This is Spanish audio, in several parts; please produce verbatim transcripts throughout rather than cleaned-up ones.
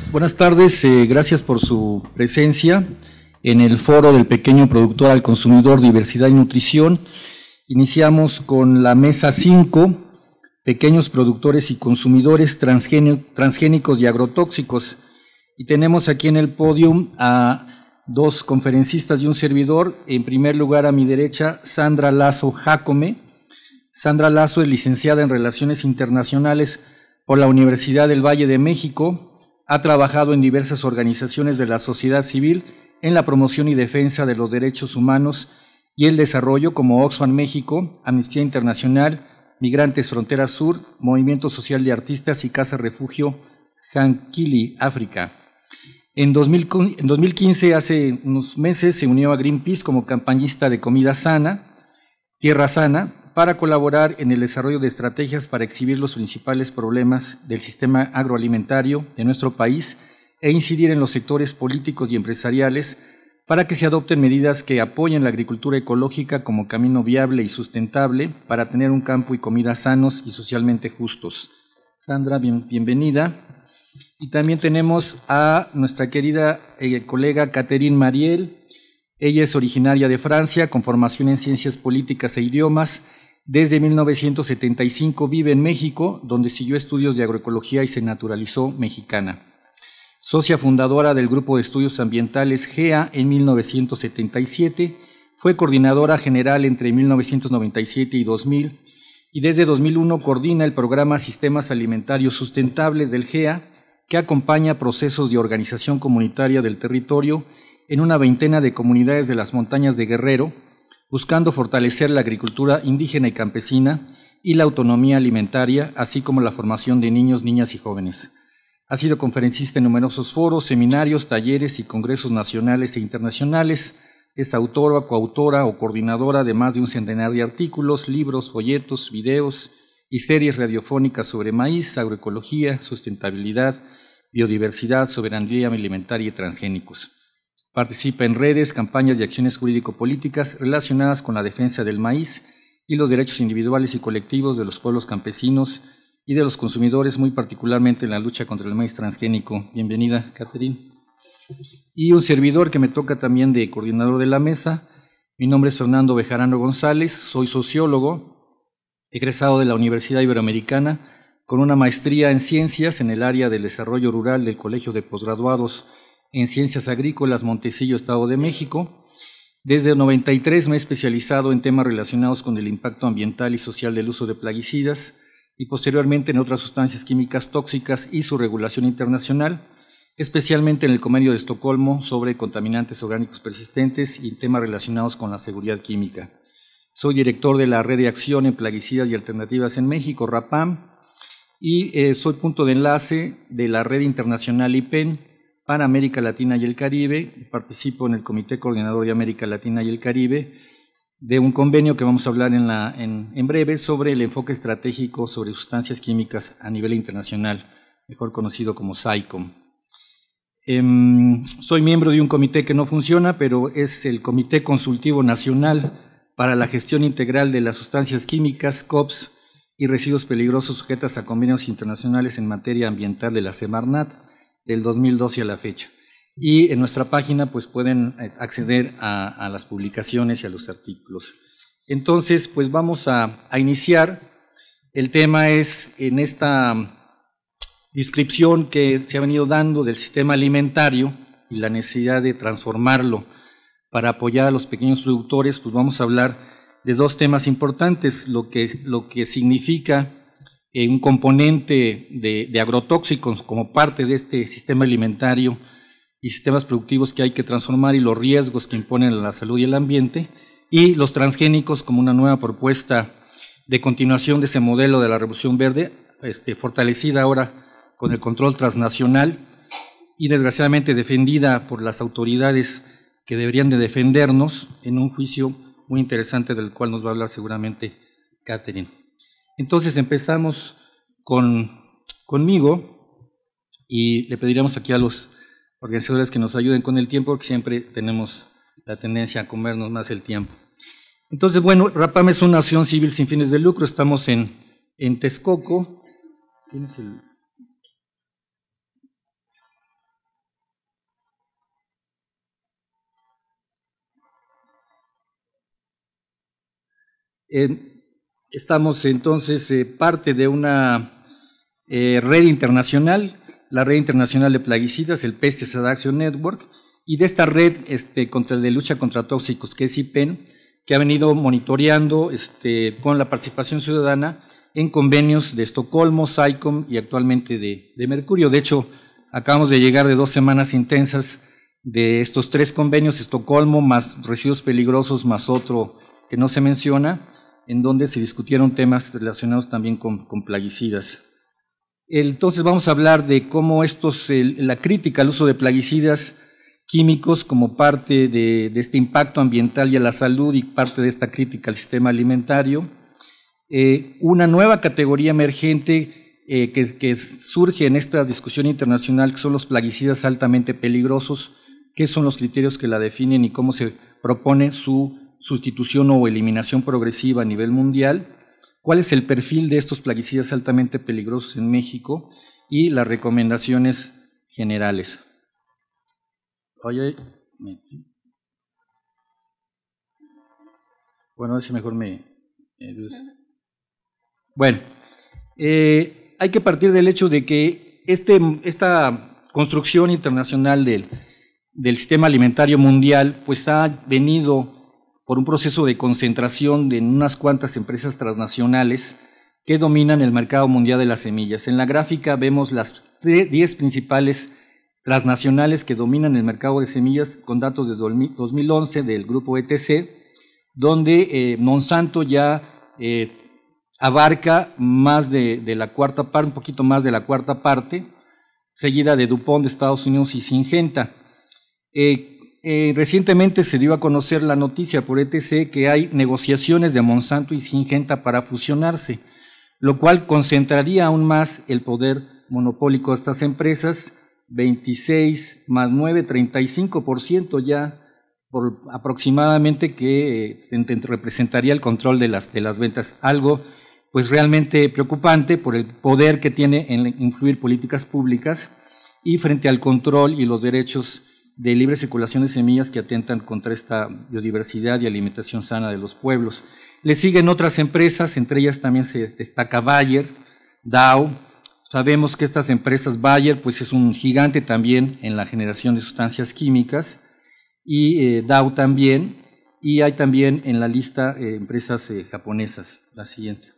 buenas, buenas tardes, eh, gracias por su presencia en el foro del pequeño productor al consumidor, diversidad y nutrición. Iniciamos con la mesa cinco, pequeños productores y consumidores transgénicos y agrotóxicos. Y tenemos aquí en el podio a dos conferencistas y un servidor. En primer lugar, a mi derecha, Sandra Lazo Jácome. Sandra Lazo es licenciada en Relaciones Internacionales por la Universidad del Valle de México. Ha trabajado en diversas organizaciones de la sociedad civil en la promoción y defensa de los derechos humanos y el desarrollo, como Oxfam México, Amnistía Internacional, Migrantes Frontera Sur, Movimiento Social de Artistas y Casa Refugio Hankili, África. En dos mil quince, hace unos meses, se unió a Greenpeace como campañista de comida sana, tierra sana, para colaborar en el desarrollo de estrategias para exhibir los principales problemas del sistema agroalimentario de nuestro país e incidir en los sectores políticos y empresariales para que se adopten medidas que apoyen la agricultura ecológica como camino viable y sustentable para tener un campo y comida sanos y socialmente justos. Sandra, bien, bienvenida. Y también tenemos a nuestra querida eh, colega Catherine Mariel. Ella es originaria de Francia, con formación en Ciencias Políticas e Idiomas. Desde mil novecientos setenta y cinco vive en México, donde siguió estudios de agroecología y se naturalizó mexicana. Socia fundadora del Grupo de Estudios Ambientales G E A en mil novecientos setenta y siete, fue coordinadora general entre mil novecientos noventa y siete y dos mil, y desde dos mil uno coordina el programa Sistemas Alimentarios Sustentables del G E A, que acompaña procesos de organización comunitaria del territorio en una veintena de comunidades de las montañas de Guerrero, buscando fortalecer la agricultura indígena y campesina y la autonomía alimentaria, así como la formación de niños, niñas y jóvenes. Ha sido conferencista en numerosos foros, seminarios, talleres y congresos nacionales e internacionales. Es autora, coautora o coordinadora de más de un centenar de artículos, libros, folletos, videos y series radiofónicas sobre maíz, agroecología, sustentabilidad, biodiversidad, soberanía alimentaria y transgénicos. Participa en redes, campañas y acciones jurídico-políticas relacionadas con la defensa del maíz y los derechos individuales y colectivos de los pueblos campesinos y de los consumidores, muy particularmente en la lucha contra el maíz transgénico. Bienvenida, Catherine. Y un servidor que me toca también de coordinador de la mesa. Mi nombre es Fernando Bejarano González, soy sociólogo, egresado de la Universidad Iberoamericana, con una maestría en ciencias en el área del desarrollo rural del Colegio de Posgraduados en Ciencias Agrícolas, Montecillo, Estado de México. Desde el noventa y tres me he especializado en temas relacionados con el impacto ambiental y social del uso de plaguicidas y posteriormente en otras sustancias químicas tóxicas y su regulación internacional, especialmente en el Convenio de Estocolmo sobre contaminantes orgánicos persistentes y temas relacionados con la seguridad química. Soy director de la Red de Acción en Plaguicidas y Alternativas en México, RAPAM, y eh, soy punto de enlace de la Red Internacional I P E N para América Latina y el Caribe. Participo en el Comité Coordinador de América Latina y el Caribe de un convenio que vamos a hablar en, la, en, en breve sobre el enfoque estratégico sobre sustancias químicas a nivel internacional, mejor conocido como SAICOM. Eh, soy miembro de un comité que no funciona, pero es el Comité Consultivo Nacional para la Gestión Integral de las Sustancias Químicas, COPS, y Residuos Peligrosos sujetas a convenios internacionales en materia ambiental de la Semarnat, del dos mil doce a la fecha. Y en nuestra página pues pueden acceder a, a las publicaciones y a los artículos. Entonces, pues vamos a, a iniciar. El tema es en esta descripción que se ha venido dando del sistema alimentario y la necesidad de transformarlo para apoyar a los pequeños productores, pues vamos a hablar de dos temas importantes, lo que, lo que significa Eh, un componente de, de agrotóxicos como parte de este sistema alimentario y sistemas productivos que hay que transformar y los riesgos que imponen a la salud y el ambiente, y los transgénicos como una nueva propuesta de continuación de ese modelo de la Revolución Verde, este, fortalecida ahora con el control transnacional y desgraciadamente defendida por las autoridades que deberían de defendernos en un juicio muy interesante del cual nos va a hablar seguramente Catherine. Entonces empezamos con, conmigo y le pediríamos aquí a los organizadores que nos ayuden con el tiempo, porque siempre tenemos la tendencia a comernos más el tiempo. Entonces, bueno, RAPAM es una asociación civil sin fines de lucro, estamos en, en Texcoco. ¿Tienes el...? Eh, estamos entonces eh, parte de una eh, red internacional, la Red Internacional de Plaguicidas, el Pesticide Action Network, y de esta red este, contra, de lucha contra tóxicos, que es I P E N, que ha venido monitoreando este, con la participación ciudadana en convenios de Estocolmo, SAICOM y actualmente de, de Mercurio. De hecho, acabamos de llegar de dos semanas intensas de estos tres convenios, Estocolmo, más residuos peligrosos, más otro que no se menciona, en donde se discutieron temas relacionados también con, con plaguicidas. Entonces vamos a hablar de cómo estos, el, la crítica al uso de plaguicidas químicos como parte de, de este impacto ambiental y a la salud y parte de esta crítica al sistema alimentario. Eh, una nueva categoría emergente eh, que, que surge en esta discusión internacional, que son los plaguicidas altamente peligrosos, qué son los criterios que la definen y cómo se propone su sustitución o eliminación progresiva a nivel mundial, cuál es el perfil de estos plaguicidas altamente peligrosos en México y las recomendaciones generales. Oye, bueno, a ver si mejor me... Bueno, eh, hay que partir del hecho de que este, esta construcción internacional del, del sistema alimentario mundial pues ha venido por un proceso de concentración de unas cuantas empresas transnacionales que dominan el mercado mundial de las semillas. En la gráfica vemos las diez principales transnacionales que dominan el mercado de semillas con datos de dos mil once del grupo E T C, donde eh, Monsanto ya eh, abarca más de, de la cuarta parte, un poquito más de la cuarta parte, seguida de DuPont de Estados Unidos y Syngenta. Eh, eh, recientemente se dio a conocer la noticia por E T C que hay negociaciones de Monsanto y Syngenta para fusionarse, lo cual concentraría aún más el poder monopólico de estas empresas, veintiséis más nueve, treinta y cinco por ciento ya por aproximadamente que eh, representaría el control de las, de las ventas, algo pues realmente preocupante por el poder que tiene en influir políticas públicas y frente al control y los derechos de libre circulación de semillas que atentan contra esta biodiversidad y alimentación sana de los pueblos. Le siguen otras empresas, entre ellas también se destaca Bayer, Dow. Sabemos que estas empresas, Bayer pues es un gigante también en la generación de sustancias químicas, y eh, Dow también, y hay también en la lista eh, empresas eh, japonesas. La siguiente.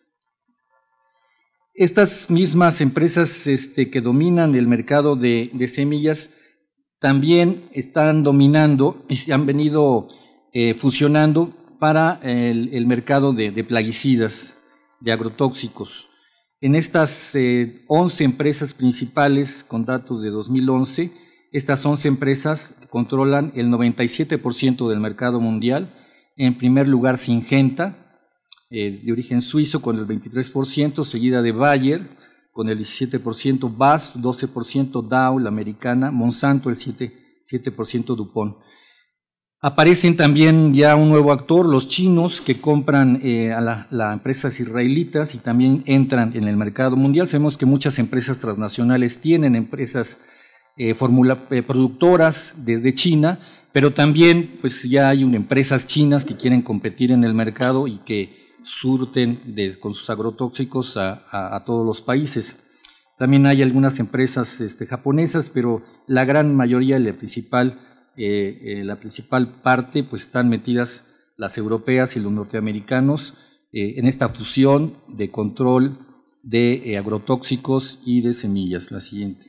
Estas mismas empresas este, que dominan el mercado de, de semillas también están dominando y se han venido eh, fusionando para el, el mercado de, de plaguicidas, de agrotóxicos. En estas eh, once empresas principales con datos de dos mil once, estas once empresas controlan el noventa y siete por ciento del mercado mundial. En primer lugar, Syngenta, eh, de origen suizo, con el veintitrés por ciento, seguida de Bayer, con el diecisiete por ciento, B A S F, doce por ciento, Dow, la americana, Monsanto, el siete por ciento, DuPont. Aparecen también ya un nuevo actor, los chinos, que compran eh, a las la empresas israelitas y también entran en el mercado mundial. Sabemos que muchas empresas transnacionales tienen empresas eh, formula, eh, productoras desde China, pero también pues ya hay un, empresas chinas que quieren competir en el mercado y que surten de, con sus agrotóxicos a, a, a todos los países. También hay algunas empresas este, japonesas, pero la gran mayoría, la principal Eh, eh, la principal parte, pues están metidas las europeas y los norteamericanos eh, en esta fusión de control de eh, agrotóxicos y de semillas. La siguiente.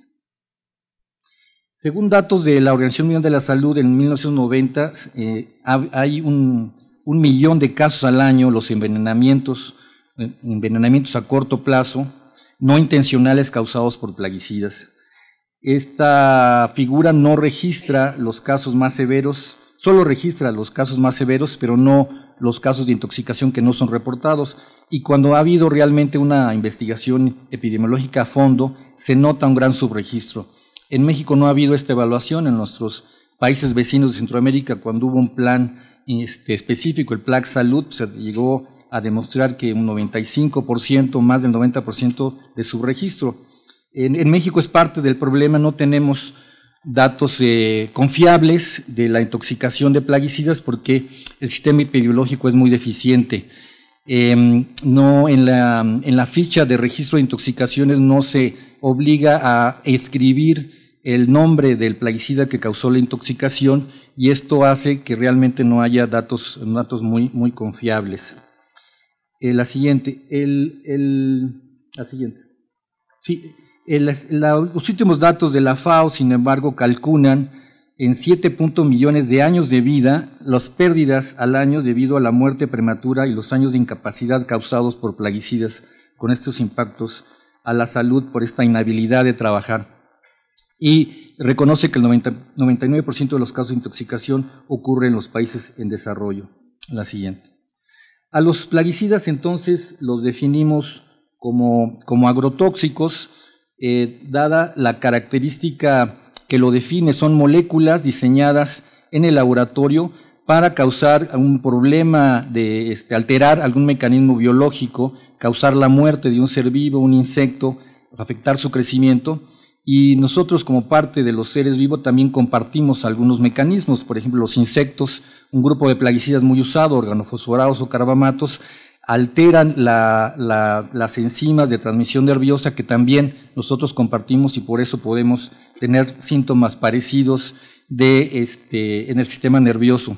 Según datos de la Organización Mundial de la Salud, en mil novecientos noventa eh, hay un, un millón de casos al año, los envenenamientos, eh, envenenamientos a corto plazo, no intencionales causados por plaguicidas. Esta figura no registra los casos más severos, solo registra los casos más severos, pero no los casos de intoxicación que no son reportados. Y cuando ha habido realmente una investigación epidemiológica a fondo, se nota un gran subregistro. En México no ha habido esta evaluación. En nuestros países vecinos de Centroamérica, cuando hubo un plan este, específico, el Plan Salud, se llegó a demostrar que un noventa y cinco por ciento, más del noventa por ciento de subregistro. En, en México es parte del problema, no tenemos datos eh, confiables de la intoxicación de plaguicidas porque el sistema epidemiológico es muy deficiente. Eh, no, en la, en la ficha de registro de intoxicaciones no se obliga a escribir el nombre del plaguicida que causó la intoxicación, y esto hace que realmente no haya datos, datos muy, muy confiables. Eh, la siguiente, el, el, la siguiente. Sí, el, la, los últimos datos de la FAO, sin embargo, calculan en siete millones de años de vida las pérdidas al año debido a la muerte prematura y los años de incapacidad causados por plaguicidas, con estos impactos a la salud por esta inhabilidad de trabajar. Y reconoce que el noventa, noventa y nueve por ciento de los casos de intoxicación ocurre en los países en desarrollo. La siguiente. A los plaguicidas entonces los definimos como, como agrotóxicos, eh, dada la característica que lo define, son moléculas diseñadas en el laboratorio para causar un problema, de este, alterar algún mecanismo biológico, causar la muerte de un ser vivo, un insecto, afectar su crecimiento. Y nosotros, como parte de los seres vivos, también compartimos algunos mecanismos. Por ejemplo, los insectos, un grupo de plaguicidas muy usado, organofosforados o carbamatos, alteran la, la, las enzimas de transmisión nerviosa que también nosotros compartimos, y por eso podemos tener síntomas parecidos de este, en el sistema nervioso.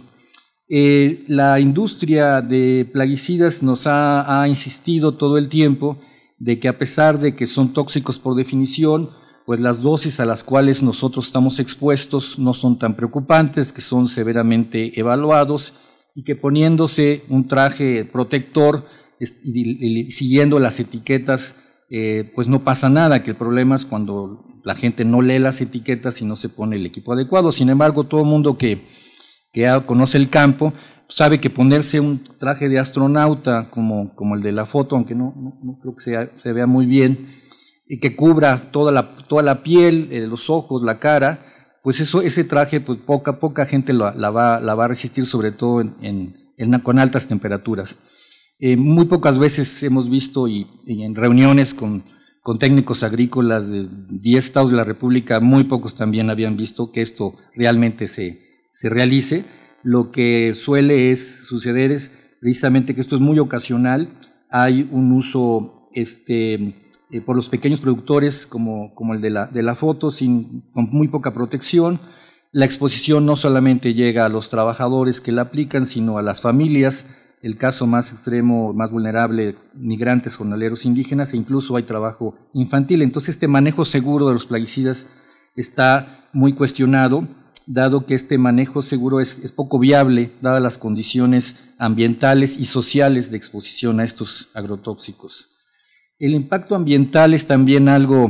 Eh, la industria de plaguicidas nos ha, ha insistido todo el tiempo de que, a pesar de que son tóxicos por definición, pues las dosis a las cuales nosotros estamos expuestos no son tan preocupantes, que son severamente evaluados, y que poniéndose un traje protector y, y siguiendo las etiquetas, eh, pues no pasa nada, que el problema es cuando la gente no lee las etiquetas y no se pone el equipo adecuado. Sin embargo, todo el mundo que, que conoce el campo sabe que ponerse un traje de astronauta, como, como el de la foto, aunque no, no, no creo que sea, se vea muy bien, y que cubra toda la, toda la piel, eh, los ojos, la cara, pues eso, ese traje, pues poca, poca gente la, la, va, la va a resistir, sobre todo en, en, en, con altas temperaturas. Eh, muy pocas veces hemos visto, y, y en reuniones con, con técnicos agrícolas de diez estados de la República, muy pocos también habían visto que esto realmente se, se realice. Lo que suele es, suceder es precisamente que esto es muy ocasional, hay un uso este, Eh, por los pequeños productores como, como el de la, de la foto, sin, con muy poca protección. La exposición no solamente llega a los trabajadores que la aplican, sino a las familias, el caso más extremo, más vulnerable, migrantes, jornaleros indígenas, e incluso hay trabajo infantil. Entonces, este manejo seguro de los plaguicidas está muy cuestionado, dado que este manejo seguro es, es poco viable, dadas las condiciones ambientales y sociales de exposición a estos agrotóxicos. El impacto ambiental es también algo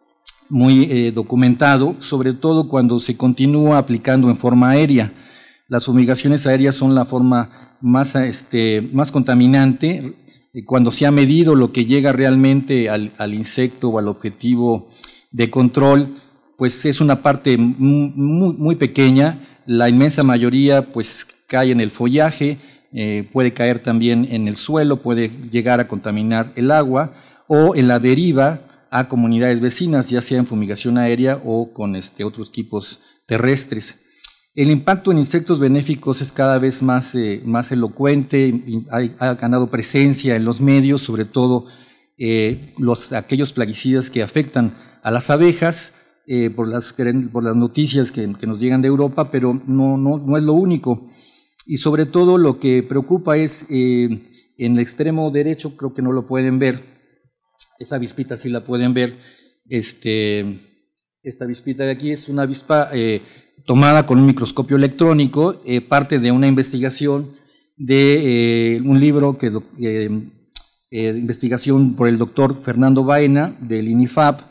muy eh, documentado, sobre todo cuando se continúa aplicando en forma aérea. Las fumigaciones aéreas son la forma más, este, más contaminante. Cuando se ha medido lo que llega realmente al, al insecto o al objetivo de control, pues es una parte muy, muy pequeña. La inmensa mayoría pues cae en el follaje, eh, puede caer también en el suelo, puede llegar a contaminar el agua, o en la deriva a comunidades vecinas, ya sea en fumigación aérea o con este, otros equipos terrestres. El impacto en insectos benéficos es cada vez más, eh, más elocuente, y ha, ha ganado presencia en los medios, sobre todo eh, los, aquellos plaguicidas que afectan a las abejas, eh, por, las, por las noticias que, que nos llegan de Europa, pero no, no, no es lo único. Y sobre todo lo que preocupa es, eh, en el extremo derecho, creo que no lo pueden ver, esa avispita sí la pueden ver, este, esta avispita de aquí es una avispa eh, tomada con un microscopio electrónico, eh, parte de una investigación de eh, un libro que eh, eh, investigación por el doctor Fernando Baena del INIFAP,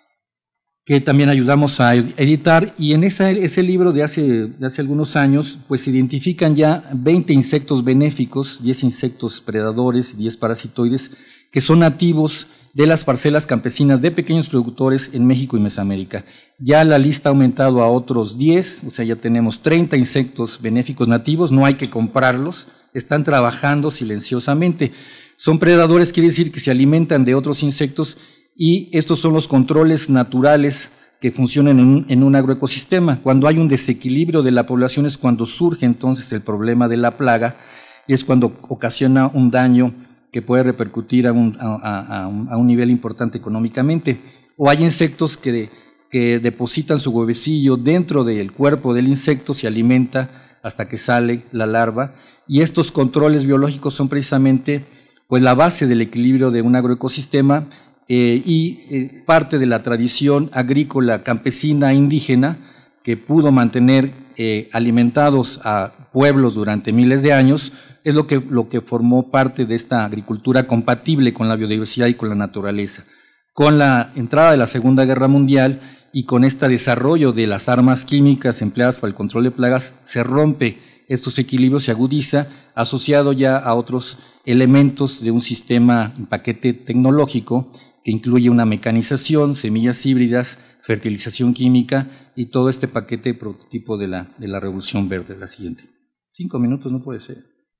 que también ayudamos a editar, y en esa, ese libro de hace, de hace algunos años, pues se identifican ya veinte insectos benéficos, diez insectos predadores y diez parasitoides, que son nativos de las parcelas campesinas de pequeños productores en México y Mesoamérica. Ya la lista ha aumentado a otros diez, o sea, ya tenemos treinta insectos benéficos nativos, no hay que comprarlos, están trabajando silenciosamente. Son predadores, quiere decir que se alimentan de otros insectos, y estos son los controles naturales que funcionan en un, en un agroecosistema. Cuando hay un desequilibrio de la población es cuando surge entonces el problema de la plaga, y es cuando ocasiona un daño que puede repercutir a un, a, a, a un nivel importante económicamente. O hay insectos que, de, que depositan su huevecillo dentro del cuerpo del insecto, se alimenta hasta que sale la larva, y estos controles biológicos son precisamente pues, la base del equilibrio de un agroecosistema eh, y eh, parte de la tradición agrícola campesina indígena que pudo mantener eh, alimentados a pueblos durante miles de años, es lo que, lo que formó parte de esta agricultura compatible con la biodiversidad y con la naturaleza. Con la entrada de la Segunda Guerra Mundial y con este desarrollo de las armas químicas empleadas para el control de plagas, se rompe estos equilibrios, se agudiza, asociado ya a otros elementos de un sistema, un paquete tecnológico que incluye una mecanización, semillas híbridas, fertilización química y todo este paquete prototipo de la, de la Revolución Verde. La siguiente. Cinco minutos no puede ser.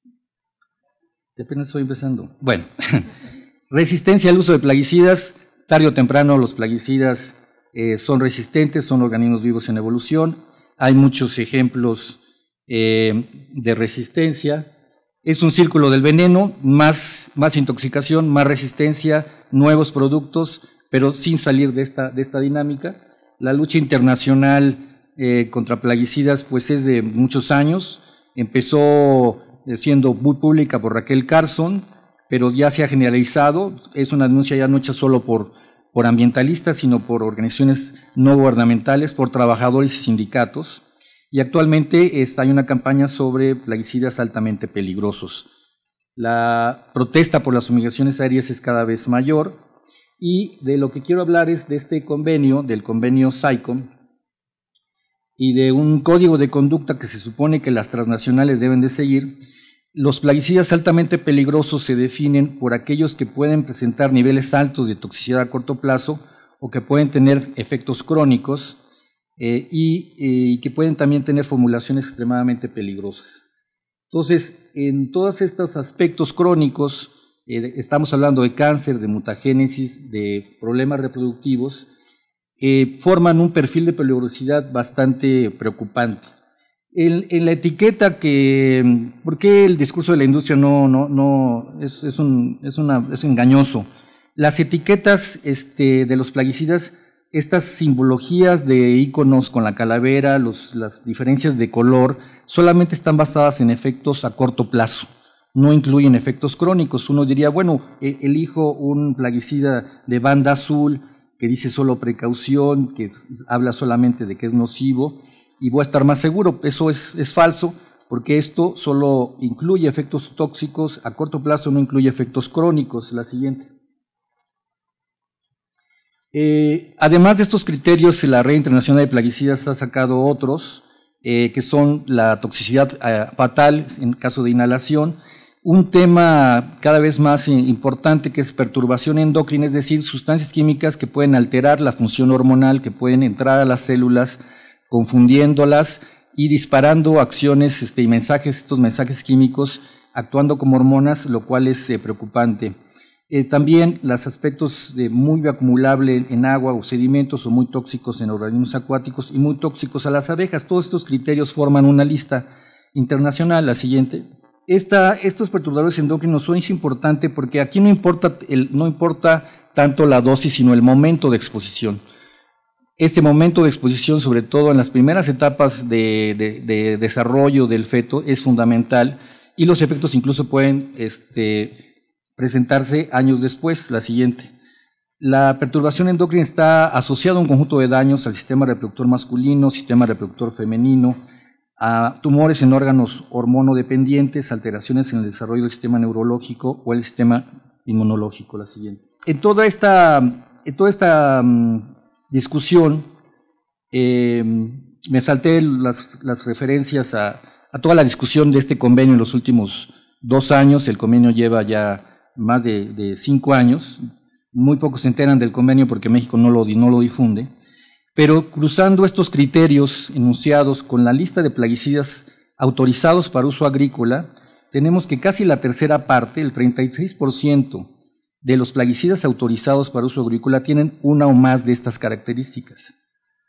Apenas estoy empezando. Bueno, resistencia al uso de plaguicidas. Tarde o temprano los plaguicidas eh, son resistentes, son organismos vivos en evolución. Hay muchos ejemplos eh, de resistencia. Es un círculo del veneno, más, más intoxicación, más resistencia, nuevos productos, pero sin salir de esta, de esta dinámica. La lucha internacional eh, contra plaguicidas pues es de muchos años. Empezó siendo muy pública por Raquel Carson, pero ya se ha generalizado. Es una denuncia ya no hecha solo por, por ambientalistas, sino por organizaciones no gubernamentales, por trabajadores y sindicatos. Y actualmente está, hay una campaña sobre plaguicidas altamente peligrosos. La protesta por las fumigaciones aéreas es cada vez mayor, y de lo que quiero hablar es de este convenio, del convenio SAICOM, y de un código de conducta que se supone que las transnacionales deben de seguir. Los plaguicidas altamente peligrosos se definen por aquellos que pueden presentar niveles altos de toxicidad a corto plazo o que pueden tener efectos crónicos eh, y, eh, y que pueden también tener formulaciones extremadamente peligrosas. Entonces, en todos estos aspectos crónicos, eh, estamos hablando de cáncer, de mutagénesis, de problemas reproductivos, eh, forman un perfil de peligrosidad bastante preocupante. En, en la etiqueta que, ¿por qué el discurso de la industria no, no, no es, es, un, es, una, es engañoso? Las etiquetas este, de los plaguicidas, estas simbologías de iconos con la calavera, los, las diferencias de color, solamente están basadas en efectos a corto plazo, no incluyen efectos crónicos. Uno diría, bueno, elijo un plaguicida de banda azul que dice solo precaución, que habla solamente de que es nocivo, y voy a estar más seguro. Eso es, es falso, porque esto solo incluye efectos tóxicos a corto plazo, no incluye efectos crónicos. La siguiente. Eh, además de estos criterios, la Red Internacional de Plaguicidas ha sacado otros, eh, que son la toxicidad eh, fatal en caso de inhalación, un tema cada vez más importante que es perturbación endocrina, es decir, sustancias químicas que pueden alterar la función hormonal, que pueden entrar a las células, confundiéndolas y disparando acciones este, y mensajes, estos mensajes químicos actuando como hormonas, lo cual es eh, preocupante. Eh, también los aspectos de muy acumulable en agua o sedimentos o muy tóxicos en organismos acuáticos y muy tóxicos a las abejas. Todos estos criterios forman una lista internacional. La siguiente. Esta, estos perturbadores endocrinos son importantes porque aquí no importa, el, no importa tanto la dosis, sino el momento de exposición. Este momento de exposición, sobre todo en las primeras etapas de, de, de desarrollo del feto, es fundamental, y los efectos incluso pueden este, presentarse años después. La siguiente. La perturbación endocrina está asociada a un conjunto de daños al sistema reproductor masculino, sistema reproductor femenino, a tumores en órganos hormonodependientes, alteraciones en el desarrollo del sistema neurológico o el sistema inmunológico. La siguiente. En toda esta, en toda esta um, discusión, eh, me salté las, las referencias a, a toda la discusión de este convenio en los últimos dos años. El convenio lleva ya más de, de cinco años. Muy pocos se enteran del convenio porque México no lo, no lo difunde. Pero cruzando estos criterios enunciados con la lista de plaguicidas autorizados para uso agrícola, tenemos que casi la tercera parte, el treinta y seis por ciento de los plaguicidas autorizados para uso agrícola tienen una o más de estas características.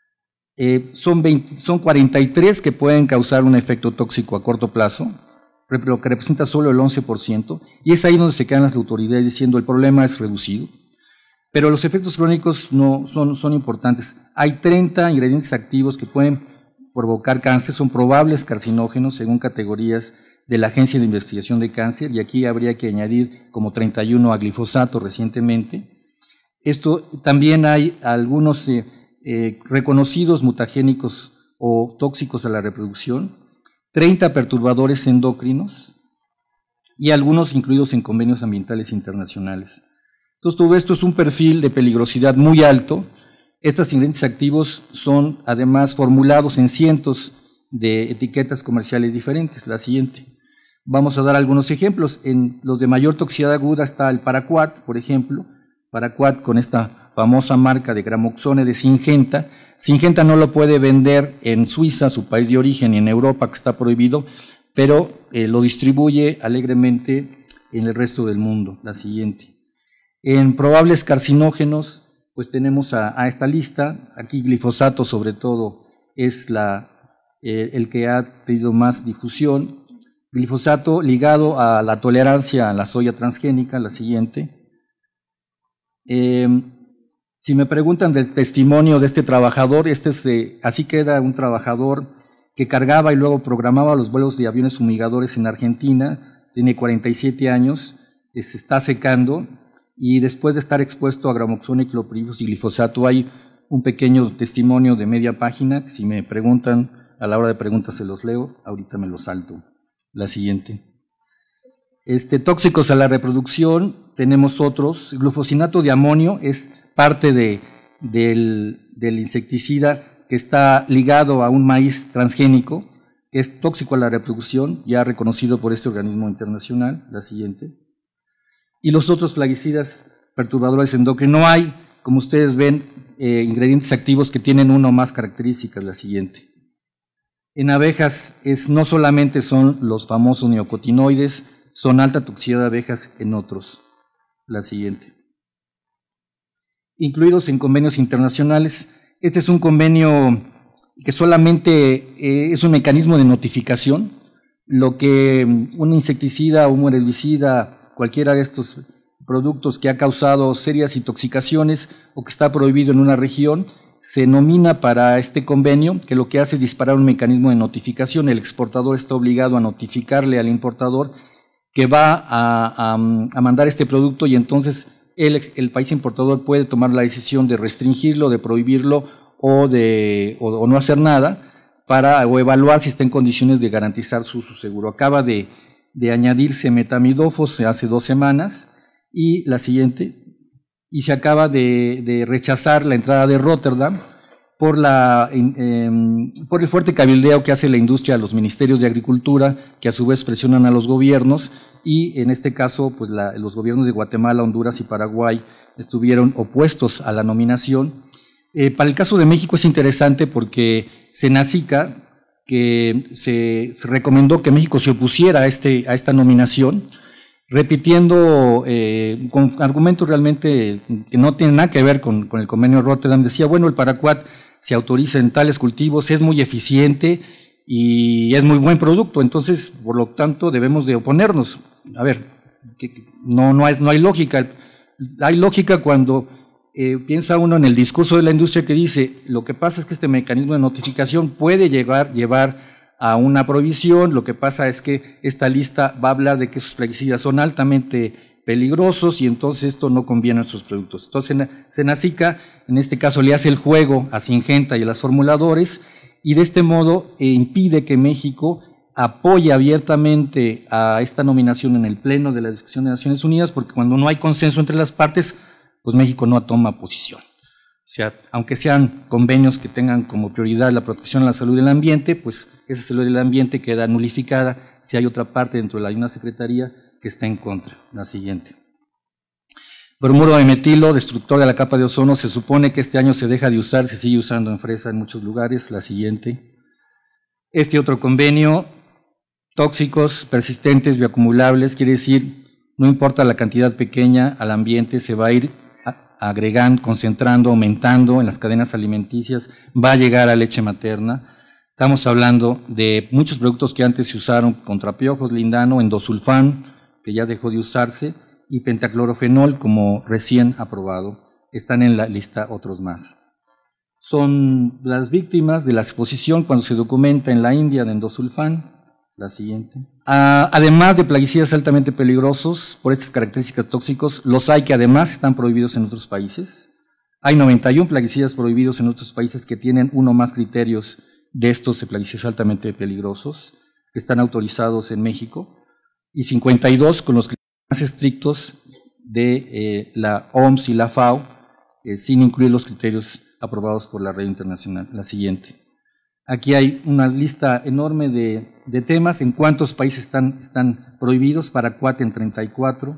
Eh, son, veinte, son cuarenta y tres que pueden causar un efecto tóxico a corto plazo, lo que representa solo el once por ciento, y es ahí donde se quedan las autoridades diciendo el problema es reducido. Pero los efectos crónicos no son, son importantes. Hay treinta ingredientes activos que pueden provocar cáncer, son probables carcinógenos según categorías de la Agencia de Investigación de Cáncer, y aquí habría que añadir como treinta y uno a glifosato recientemente. Esto también hay algunos eh, eh, reconocidos mutagénicos o tóxicos a la reproducción, treinta perturbadores endocrinos y algunos incluidos en convenios ambientales internacionales. Entonces, todo esto es un perfil de peligrosidad muy alto. Estos ingredientes activos son además formulados en cientos de etiquetas comerciales diferentes. La siguiente. Vamos a dar algunos ejemplos. En los de mayor toxicidad aguda está el Paraquat, por ejemplo. Paraquat con esta famosa marca de Gramoxone de Syngenta. Syngenta no lo puede vender en Suiza, su país de origen, y en Europa, que está prohibido, pero eh, lo distribuye alegremente en el resto del mundo. La siguiente. En probables carcinógenos, pues tenemos a, a esta lista. Aquí glifosato, sobre todo, es la, eh, el que ha tenido más difusión. Glifosato ligado a la tolerancia a la soya transgénica. La siguiente. Eh, si me preguntan del testimonio de este trabajador, este es, eh, así queda un trabajador que cargaba y luego programaba los vuelos de aviones fumigadores en Argentina, tiene cuarenta y siete años, eh, se está secando, y después de estar expuesto a gramoxone, clopirifos y glifosato, hay un pequeño testimonio de media página, que si me preguntan, a la hora de preguntas se los leo, ahorita me los salto. La siguiente. Este, tóxicos a la reproducción, tenemos otros. Glufosinato de amonio es parte de, del, del insecticida que está ligado a un maíz transgénico, que es tóxico a la reproducción, ya reconocido por este organismo internacional. La siguiente. Y los otros plaguicidas perturbadores endocrinos. No hay, como ustedes ven, eh, ingredientes activos que tienen una o más características. La siguiente. En abejas es, no solamente son los famosos neocotinoides, son alta toxicidad de abejas en otros. La siguiente. Incluidos en convenios internacionales, este es un convenio que solamente eh, es un mecanismo de notificación. Lo que un insecticida o un herbicida, cualquiera de estos productos que ha causado serias intoxicaciones o que está prohibido en una región, se nomina para este convenio, que lo que hace es disparar un mecanismo de notificación. El exportador está obligado a notificarle al importador que va a, a, a mandar este producto, y entonces el, el país importador puede tomar la decisión de restringirlo, de prohibirlo o de o, o no hacer nada, para o evaluar si está en condiciones de garantizar su, su seguro. Acaba de, de añadirse metamidofos hace dos semanas, y la siguiente, y se acaba de, de rechazar la entrada de Rotterdam por, la, eh, por el fuerte cabildeo que hace la industria a los ministerios de Agricultura, que a su vez presionan a los gobiernos, y en este caso pues la, los gobiernos de Guatemala, Honduras y Paraguay estuvieron opuestos a la nominación. Eh, para el caso de México es interesante porque Senacica, que se, se recomendó que México se opusiera a, este, a esta nominación, repitiendo eh, con argumentos realmente que no tienen nada que ver con, con el convenio de Rotterdam. Decía, bueno, el Paraquat se autoriza en tales cultivos, es muy eficiente y es muy buen producto, entonces, por lo tanto, debemos de oponernos. A ver, que no, no, hay, no hay lógica. Hay lógica cuando eh, piensa uno en el discurso de la industria que dice, lo que pasa es que este mecanismo de notificación puede llevar, llevar a una prohibición. Lo que pasa es que esta lista va a hablar de que esos plaguicidas son altamente peligrosos y entonces esto no conviene a nuestros productos. Entonces Senacica, en este caso, le hace el juego a Syngenta y a los formuladores, y de este modo eh, impide que México apoye abiertamente a esta nominación en el Pleno de la Discusión de Naciones Unidas, porque cuando no hay consenso entre las partes, pues México no toma posición. O sea, aunque sean convenios que tengan como prioridad la protección a la salud del ambiente, pues esa salud del ambiente queda nulificada si hay otra parte dentro de la misma secretaría que está en contra. La siguiente. Bromuro de metilo, destructor de la capa de ozono, se supone que este año se deja de usar, se sigue usando en fresa en muchos lugares. La siguiente. Este otro convenio, tóxicos, persistentes, bioacumulables, quiere decir, no importa la cantidad pequeña al ambiente, se va a ir agregando, concentrando, aumentando en las cadenas alimenticias, va a llegar a leche materna. Estamos hablando de muchos productos que antes se usaron contra piojos, lindano, endosulfán, que ya dejó de usarse, y pentaclorofenol como recién aprobado. Están en la lista otros más. Son las víctimas de la exposición cuando se documenta en la India de endosulfán. La siguiente. Ah, además de plaguicidas altamente peligrosos por estas características tóxicos, los hay que además están prohibidos en otros países. Hay noventa y uno plaguicidas prohibidos en otros países que tienen uno o más criterios de estos plaguicidas altamente peligrosos, que están autorizados en México, y cincuenta y dos con los criterios más estrictos de eh, la O M S y la FAO, eh, sin incluir los criterios aprobados por la red internacional. La siguiente. Aquí hay una lista enorme de, de temas, en cuántos países están, están prohibidos, paraquat en treinta y cuatro,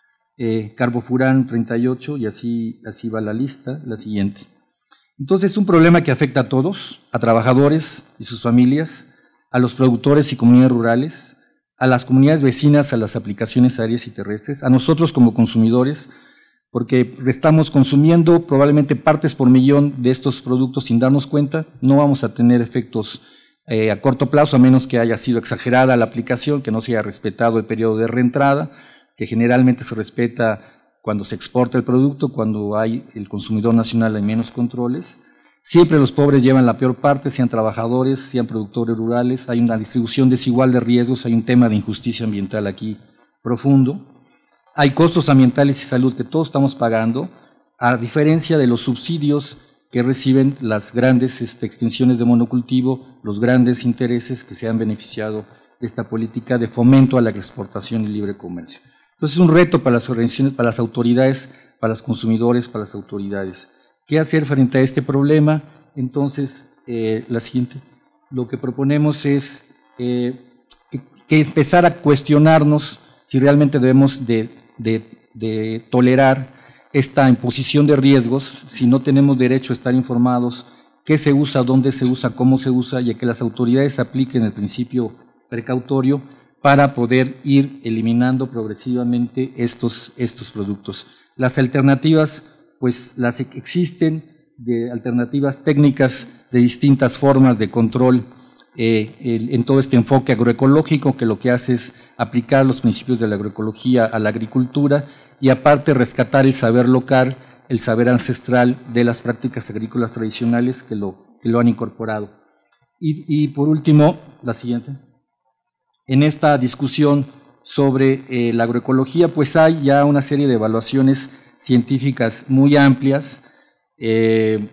eh, carbofurán treinta y ocho, y así, así va la lista. La siguiente. Entonces es un problema que afecta a todos, a trabajadores y sus familias, a los productores y comunidades rurales, a las comunidades vecinas, a las aplicaciones aéreas y terrestres, a nosotros como consumidores, porque estamos consumiendo probablemente partes por millón de estos productos sin darnos cuenta. No vamos a tener efectos eh, a corto plazo, a menos que haya sido exagerada la aplicación, que no se haya respetado el periodo de reentrada, que generalmente se respeta cuando se exporta el producto, cuando hay el consumidor nacional hay menos controles. Siempre los pobres llevan la peor parte, sean trabajadores, sean productores rurales. Hay una distribución desigual de riesgos, hay un tema de injusticia ambiental aquí profundo. Hay costos ambientales y salud que todos estamos pagando, a diferencia de los subsidios que reciben las grandes este, extensiones de monocultivo, los grandes intereses que se han beneficiado de esta política de fomento a la exportación y libre comercio. Entonces es un reto para las organizaciones, para las autoridades, para los consumidores, para las autoridades. ¿Qué hacer frente a este problema? Entonces, eh, la siguiente, lo que proponemos es eh, que, que empezar a cuestionarnos si realmente debemos de De, de tolerar esta imposición de riesgos, si no tenemos derecho a estar informados qué se usa, dónde se usa, cómo se usa, y a que las autoridades apliquen el principio precautorio para poder ir eliminando progresivamente estos, estos productos. Las alternativas, pues las existen, de alternativas técnicas de distintas formas de control Eh, el, en todo este enfoque agroecológico, que lo que hace es aplicar los principios de la agroecología a la agricultura y aparte rescatar el saber local, el saber ancestral de las prácticas agrícolas tradicionales que lo, que lo han incorporado. Y, y por último, la siguiente. En esta discusión sobre eh, la agroecología, pues hay ya una serie de evaluaciones científicas muy amplias eh,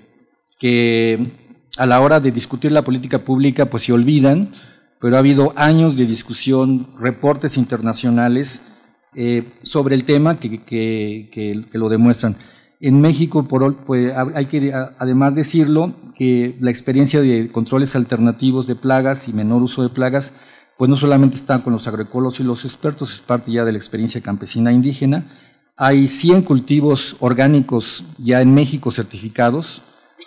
que a la hora de discutir la política pública pues se olvidan, pero ha habido años de discusión, reportes internacionales eh, sobre el tema que, que, que, que lo demuestran. En México, por, pues, hay que además decirlo, que la experiencia de controles alternativos de plagas y menor uso de plagas, pues no solamente está con los agroecólogos y los expertos, es parte ya de la experiencia campesina indígena. Hay cien cultivos orgánicos ya en México certificados.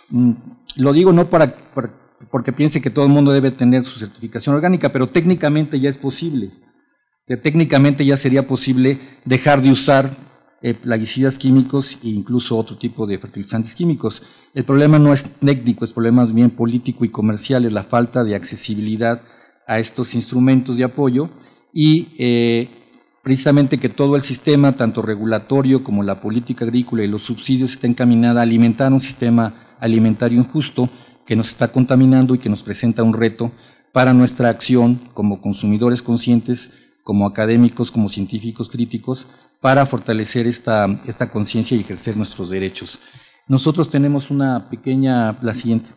Lo digo no para, para, porque piense que todo el mundo debe tener su certificación orgánica, pero técnicamente ya es posible. Que técnicamente ya sería posible dejar de usar eh, plaguicidas químicos e incluso otro tipo de fertilizantes químicos. El problema no es técnico, es problema más bien político y comercial, es la falta de accesibilidad a estos instrumentos de apoyo y eh, precisamente que todo el sistema, tanto regulatorio como la política agrícola y los subsidios, está encaminada a alimentar un sistema alimentario injusto que nos está contaminando y que nos presenta un reto para nuestra acción como consumidores conscientes, como académicos, como científicos críticos, para fortalecer esta, esta conciencia y ejercer nuestros derechos. Nosotros tenemos una pequeña, la siguiente,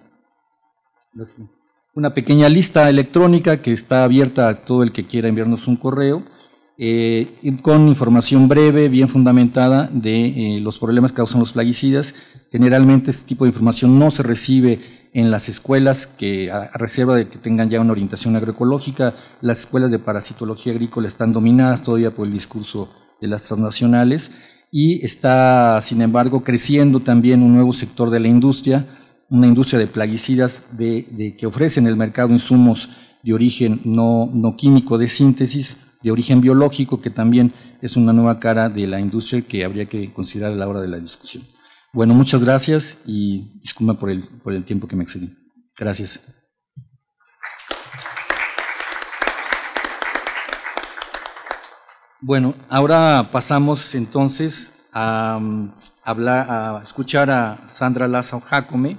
la siguiente, una pequeña lista electrónica que está abierta a todo el que quiera enviarnos un correo, eh, con información breve, bien fundamentada de eh, los problemas que causan los plaguicidas. Generalmente este tipo de información no se recibe en las escuelas, que a, a reserva de que tengan ya una orientación agroecológica. Las escuelas de parasitología agrícola están dominadas todavía por el discurso de las transnacionales y está, sin embargo, creciendo también un nuevo sector de la industria, una industria de plaguicidas de, de que ofrece en el mercado insumos de origen no, no químico de síntesis, de origen biológico, que también es una nueva cara de la industria que habría que considerar a la hora de la discusión. Bueno, muchas gracias y disculpa por el, por el tiempo que me excedí. Gracias. Bueno, ahora pasamos entonces a, um, hablar, a escuchar a Sandra Lazo Jácome,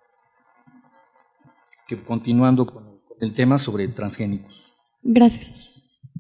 que continuando con el tema sobre transgénicos. Gracias.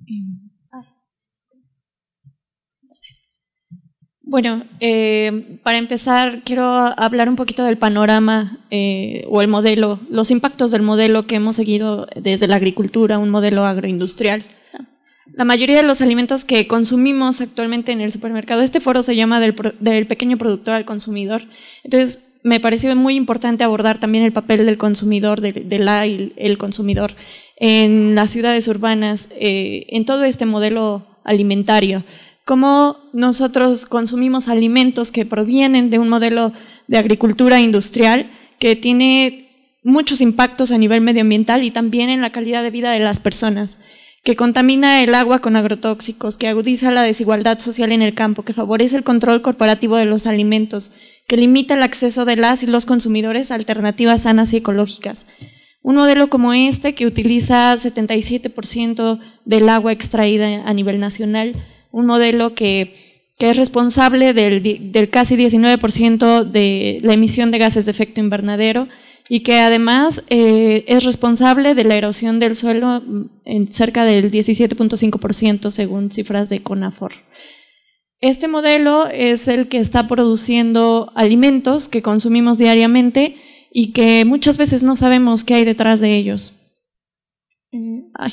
Bueno, eh, para empezar quiero hablar un poquito del panorama eh, o el modelo, los impactos del modelo que hemos seguido desde la agricultura, un modelo agroindustrial. La mayoría de los alimentos que consumimos actualmente en el supermercado, este foro se llama del, del pequeño productor al consumidor, entonces me pareció muy importante abordar también el papel del consumidor, de, de la y el consumidor en las ciudades urbanas, eh, en todo este modelo alimentario. Cómo nosotros consumimos alimentos que provienen de un modelo de agricultura industrial que tiene muchos impactos a nivel medioambiental y también en la calidad de vida de las personas, que contamina el agua con agrotóxicos, que agudiza la desigualdad social en el campo, que favorece el control corporativo de los alimentos, que limita el acceso de las y los consumidores a alternativas sanas y ecológicas. Un modelo como este, que utiliza setenta y siete por ciento del agua extraída a nivel nacional, un modelo que, que es responsable del, del casi diecinueve por ciento de la emisión de gases de efecto invernadero y que además eh, es responsable de la erosión del suelo en cerca del diecisiete punto cinco por ciento según cifras de CONAFOR. Este modelo es el que está produciendo alimentos que consumimos diariamente y que muchas veces no sabemos qué hay detrás de ellos. Ay.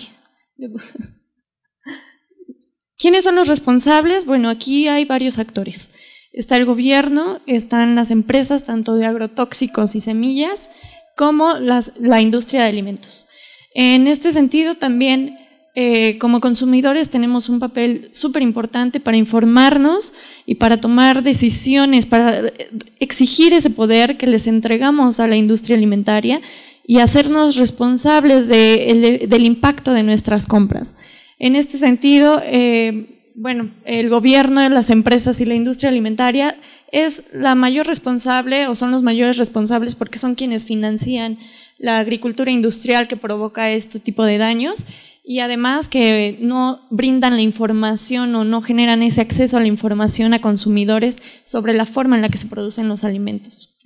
¿Quiénes son los responsables? Bueno, aquí hay varios actores. Está el gobierno, están las empresas, tanto de agrotóxicos y semillas, como las, la industria de alimentos. En este sentido, también, eh, como consumidores, tenemos un papel súper importante para informarnos y para tomar decisiones, para exigir ese poder que les entregamos a la industria alimentaria y hacernos responsables de, el, del impacto de nuestras compras. En este sentido, eh, bueno, el gobierno, las empresas y la industria alimentaria es la mayor responsable o son los mayores responsables porque son quienes financian la agricultura industrial que provoca este tipo de daños y además que no brindan la información o no generan ese acceso a la información a consumidores sobre la forma en la que se producen los alimentos.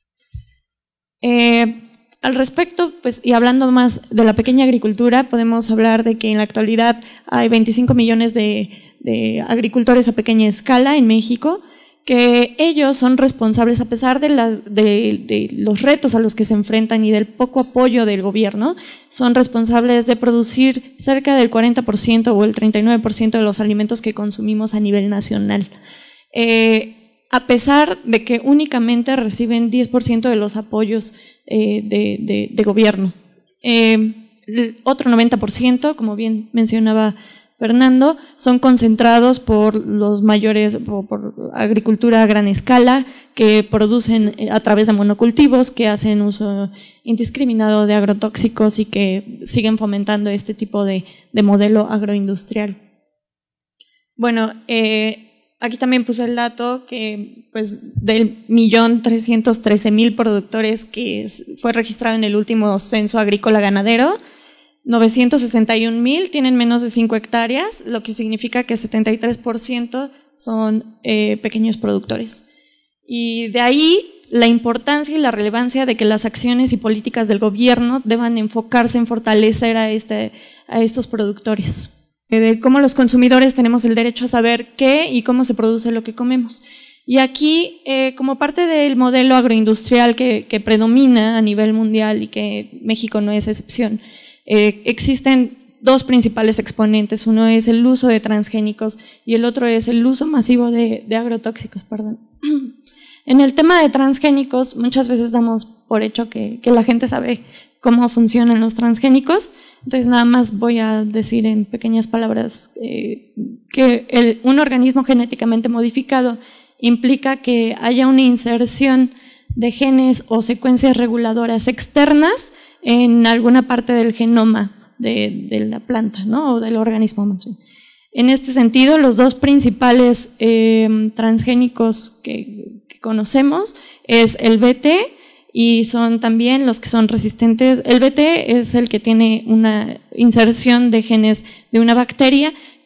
Eh, Al respecto, pues, y hablando más de la pequeña agricultura, podemos hablar de que en la actualidad hay veinticinco millones de, de agricultores a pequeña escala en México, que ellos son responsables, a pesar de, las, de, de los retos a los que se enfrentan y del poco apoyo del gobierno, son responsables de producir cerca del cuarenta por ciento o el treinta y nueve por ciento de los alimentos que consumimos a nivel nacional. Eh, a pesar de que únicamente reciben diez por ciento de los apoyos eh, de, de, de gobierno. Eh, el otro noventa por ciento, como bien mencionaba Fernando, son concentrados por los mayores, por, por agricultura a gran escala, que producen a través de monocultivos, que hacen uso indiscriminado de agrotóxicos y que siguen fomentando este tipo de, de modelo agroindustrial. Bueno, eh, aquí también puse el dato que pues del millón trescientos trece mil productores que fue registrado en el último censo agrícola ganadero, novecientos sesenta y un mil tienen menos de cinco hectáreas, lo que significa que setenta y tres por ciento son eh, pequeños productores. Y de ahí la importancia y la relevancia de que las acciones y políticas del gobierno deban enfocarse en fortalecer a, este, a estos productores. De cómo los consumidores tenemos el derecho a saber qué y cómo se produce lo que comemos. Y aquí, eh, como parte del modelo agroindustrial que, que predomina a nivel mundial y que México no es excepción, eh, existen dos principales exponentes. Uno es el uso de transgénicos y el otro es el uso masivo de, de agrotóxicos. Perdón. En el tema de transgénicos, muchas veces damos por hecho que, que la gente sabe cómo funcionan los transgénicos. Entonces nada más voy a decir en pequeñas palabras eh, que el, un organismo genéticamente modificado implica que haya una inserción de genes o secuencias reguladoras externas en alguna parte del genoma de, de la planta, ¿no? O del organismo más bien. En este sentido, los dos principales eh, transgénicos que, que conocemos es el B T y son también los que son resistentes. El B T es el que tiene una inserción de genes de una bacteria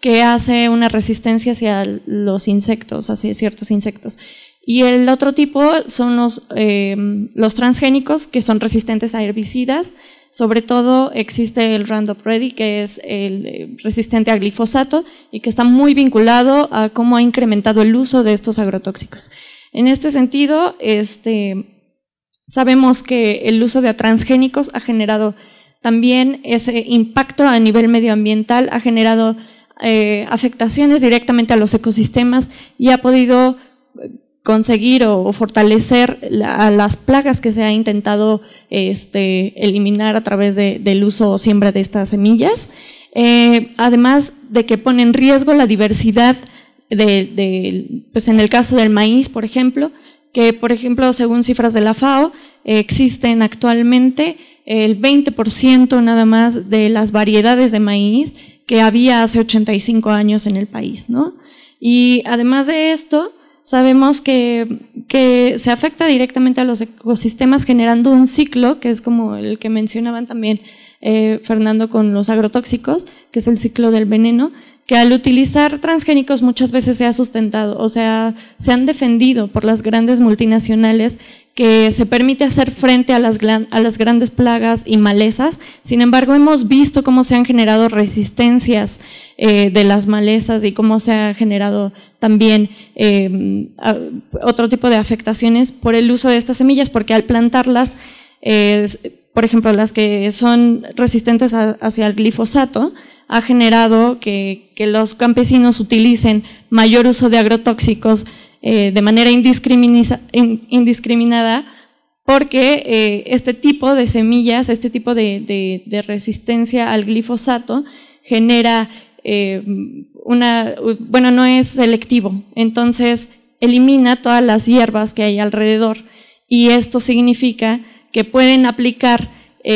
que hace una resistencia hacia los insectos, hacia ciertos insectos. Y el otro tipo son los, eh, los transgénicos, que son resistentes a herbicidas. Sobre todo existe el Roundup Ready, que es el resistente a glifosato y que está muy vinculado a cómo ha incrementado el uso de estos agrotóxicos. En este sentido, este, sabemos que el uso de transgénicos ha generado también ese impacto a nivel medioambiental, ha generado eh, afectaciones directamente a los ecosistemas y ha podido conseguir o fortalecer la, a las plagas que se ha intentado este, eliminar a través de, del uso o siembra de estas semillas, eh, además de que pone en riesgo la diversidad de, de, pues en el caso del maíz, por ejemplo, que por ejemplo, según cifras de la FAO, eh, existen actualmente el veinte por ciento nada más de las variedades de maíz que había hace ochenta y cinco años en el país, ¿no? Y además de esto, sabemos que, que se afecta directamente a los ecosistemas generando un ciclo, que es como el que mencionaban también eh, Fernando con los agrotóxicos, que es el ciclo del veneno, que al utilizar transgénicos muchas veces se ha sustentado, o sea, se han defendido por las grandes multinacionales que se permite hacer frente a las, a las grandes plagas y malezas. Sin embargo, hemos visto cómo se han generado resistencias eh, de las malezas y cómo se ha generado también eh, a, otro tipo de afectaciones por el uso de estas semillas, porque al plantarlas, eh, por ejemplo, las que son resistentes a, hacia el glifosato, ha generado que, que los campesinos utilicen mayor uso de agrotóxicos eh, de manera indiscriminada, porque eh, este tipo de semillas, este tipo de, de, de resistencia al glifosato genera eh, una, bueno, no es selectivo, entonces elimina todas las hierbas que hay alrededor y esto significa que pueden aplicar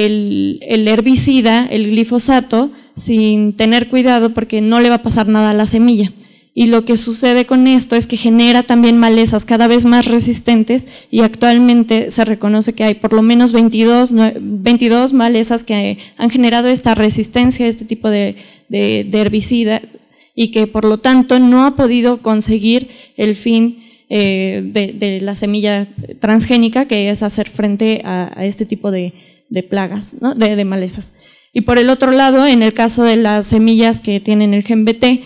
el, el herbicida, el glifosato, sin tener cuidado porque no le va a pasar nada a la semilla. Y lo que sucede con esto es que genera también malezas cada vez más resistentes y actualmente se reconoce que hay por lo menos veintidós, veintidós malezas que han generado esta resistencia a este tipo de, de, de herbicida y que por lo tanto no ha podido conseguir el fin eh, de, de la semilla transgénica, que es hacer frente a, a este tipo de, de plagas, ¿no? de, de malezas. Y por el otro lado, en el caso de las semillas que tienen el gen B T,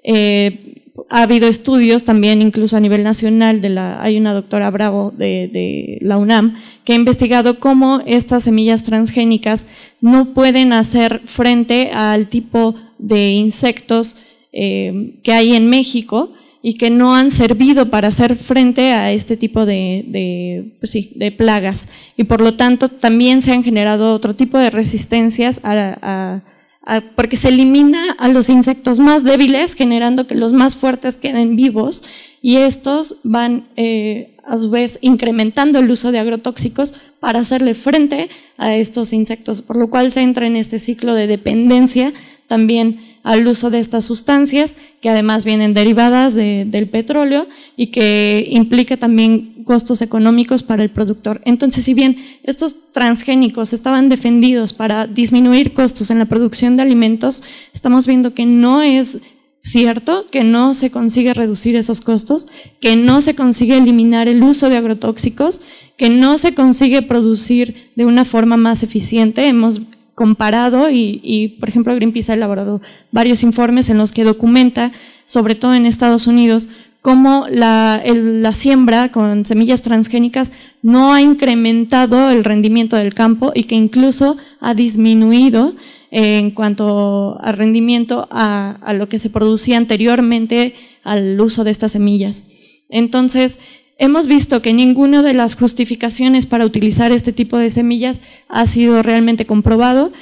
eh, ha habido estudios también, incluso a nivel nacional, de la, hay una doctora Bravo de, de la UNAM, que ha investigado cómo estas semillas transgénicas no pueden hacer frente al tipo de insectos eh, que hay en México y que no han servido para hacer frente a este tipo de, de, pues sí, de plagas. Y por lo tanto también se han generado otro tipo de resistencias a, a, a, porque se elimina a los insectos más débiles, generando que los más fuertes queden vivos, y estos van eh, a su vez incrementando el uso de agrotóxicos para hacerle frente a estos insectos, por lo cual se entra en este ciclo de dependencia también al uso de estas sustancias, que además vienen derivadas de, del petróleo y que implica también costos económicos para el productor. Entonces, si bien estos transgénicos estaban defendidos para disminuir costos en la producción de alimentos, estamos viendo que no es cierto, que no se consigue reducir esos costos, que no se consigue eliminar el uso de agrotóxicos, que no se consigue producir de una forma más eficiente. Hemos comparado y, y, por ejemplo, Greenpeace ha elaborado varios informes en los que documenta, sobre todo en Estados Unidos, cómo la, el, la siembra con semillas transgénicas no ha incrementado el rendimiento del campo y que incluso ha disminuido eh, en cuanto a rendimiento a, a lo que se producía anteriormente al uso de estas semillas. Entonces, hemos visto que ninguna de las justificaciones para utilizar este tipo de semillas ha sido realmente comprobado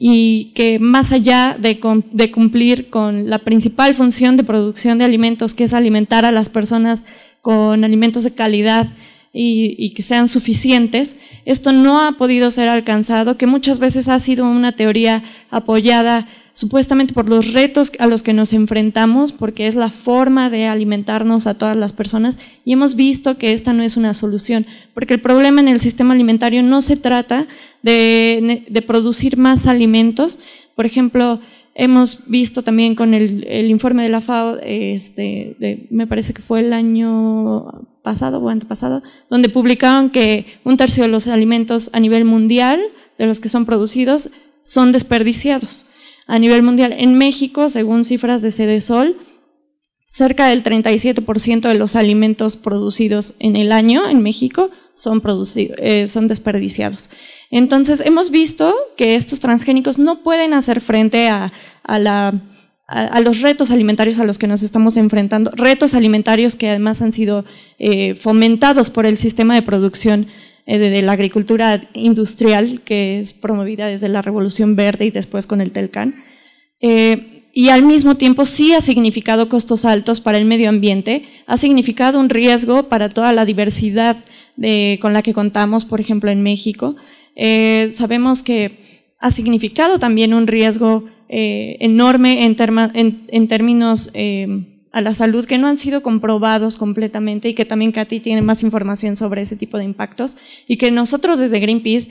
y que más allá de, de cumplir con la principal función de producción de alimentos, que es alimentar a las personas con alimentos de calidad y, y que sean suficientes, esto no ha podido ser alcanzado, que muchas veces ha sido una teoría apoyada supuestamente por los retos a los que nos enfrentamos, porque es la forma de alimentarnos a todas las personas, y hemos visto que esta no es una solución, porque el problema en el sistema alimentario no se trata de, de producir más alimentos. Por ejemplo, hemos visto también con el, el informe de la FAO, este, de, me parece que fue el año pasado o antepasado, donde publicaron que un tercio de los alimentos a nivel mundial, de los que son producidos, son desperdiciados. A nivel mundial, en México, según cifras de Cedesol, cerca del treinta y siete por ciento de los alimentos producidos en el año en México son, producidos, eh, son desperdiciados. Entonces, hemos visto que estos transgénicos no pueden hacer frente a, a, la, a, a los retos alimentarios a los que nos estamos enfrentando, retos alimentarios que además han sido eh, fomentados por el sistema de producción eh, de, de la agricultura industrial, que es promovida desde la Revolución Verde y después con el Telcán. Eh, Y al mismo tiempo sí ha significado costos altos para el medio ambiente, ha significado un riesgo para toda la diversidad de, con la que contamos, por ejemplo, en México. Eh, sabemos que ha significado también un riesgo eh, enorme en, terma, en, en términos eh, a la salud que no han sido comprobados completamente y que también Katy tiene más información sobre ese tipo de impactos y que nosotros desde Greenpeace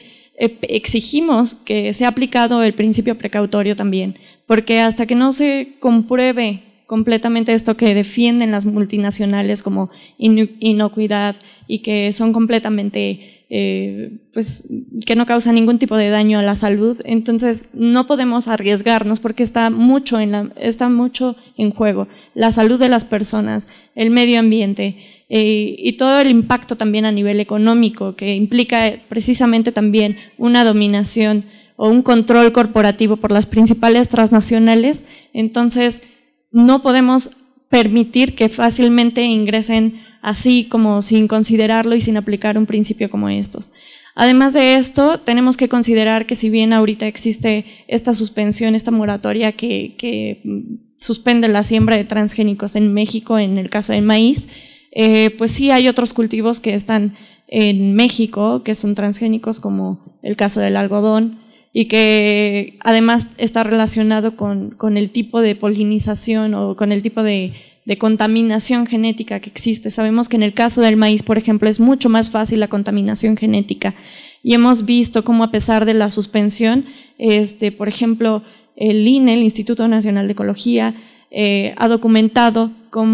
exigimos que sea aplicado el principio precautorio también, porque hasta que no se compruebe completamente esto que defienden las multinacionales como inocuidad y que son completamente, eh, pues, que no causan ningún tipo de daño a la salud, entonces no podemos arriesgarnos porque está mucho en la, está mucho en juego, la salud de las personas, el medio ambiente, Eh, y todo el impacto también a nivel económico, que implica precisamente también una dominación o un control corporativo por las principales transnacionales. Entonces, no podemos permitir que fácilmente ingresen así como sin considerarlo y sin aplicar un principio como estos. Además de esto, tenemos que considerar que si bien ahorita existe esta suspensión, esta moratoria que, que suspende la siembra de transgénicos en México, en el caso del maíz, Eh, pues sí hay otros cultivos que están en México que son transgénicos, como el caso del algodón, y que además está relacionado con, con el tipo de polinización o con el tipo de, de contaminación genética que existe. Sabemos que en el caso del maíz, por ejemplo, es mucho más fácil la contaminación genética y hemos visto cómo a pesar de la suspensión, este, por ejemplo, el I N E, el Instituto Nacional de Ecología, eh, ha documentado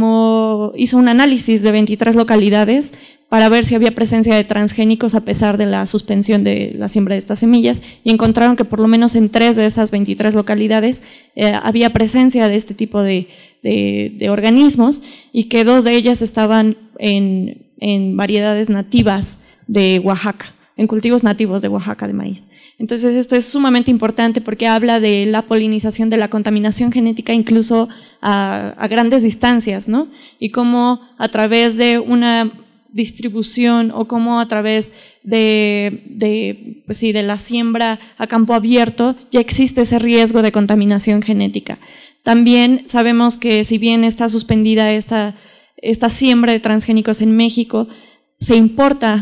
cómo hizo un análisis de veintitrés localidades para ver si había presencia de transgénicos a pesar de la suspensión de la siembra de estas semillas y encontraron que por lo menos en tres de esas veintitrés localidades eh, había presencia de este tipo de, de, de organismos y que dos de ellas estaban en, en variedades nativas de Oaxaca, en cultivos nativos de Oaxaca de maíz. Entonces esto es sumamente importante porque habla de la polinización, de la contaminación genética incluso a, a grandes distancias, ¿no? Y cómo a través de una distribución o cómo a través de, de, pues sí, de la siembra a campo abierto ya existe ese riesgo de contaminación genética. También sabemos que si bien está suspendida esta, esta siembra de transgénicos en México, se importa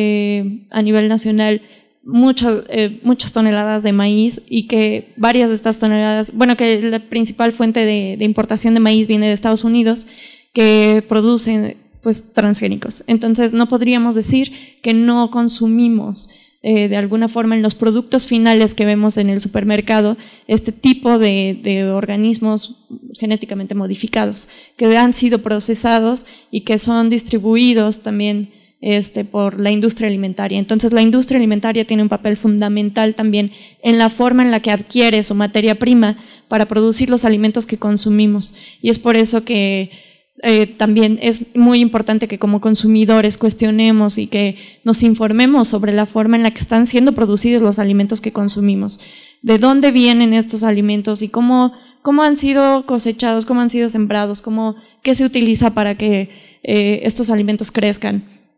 eh, a nivel nacional Muchas, eh, muchas toneladas de maíz y que varias de estas toneladas, bueno, que la principal fuente de, de importación de maíz viene de Estados Unidos, que producen pues transgénicos. Entonces no podríamos decir que no consumimos eh, de alguna forma en los productos finales que vemos en el supermercado este tipo de, de organismos genéticamente modificados que han sido procesados y que son distribuidos también Este, por la industria alimentaria. Entonces la industria alimentaria tiene un papel fundamental también en la forma en la que adquiere su materia prima para producir los alimentos que consumimos y es por eso que eh, también es muy importante que como consumidores cuestionemos y que nos informemos sobre la forma en la que están siendo producidos los alimentos que consumimos, de dónde vienen estos alimentos y cómo, cómo han sido cosechados, cómo han sido sembrados, cómo, qué se utiliza para que eh, estos alimentos crezcan.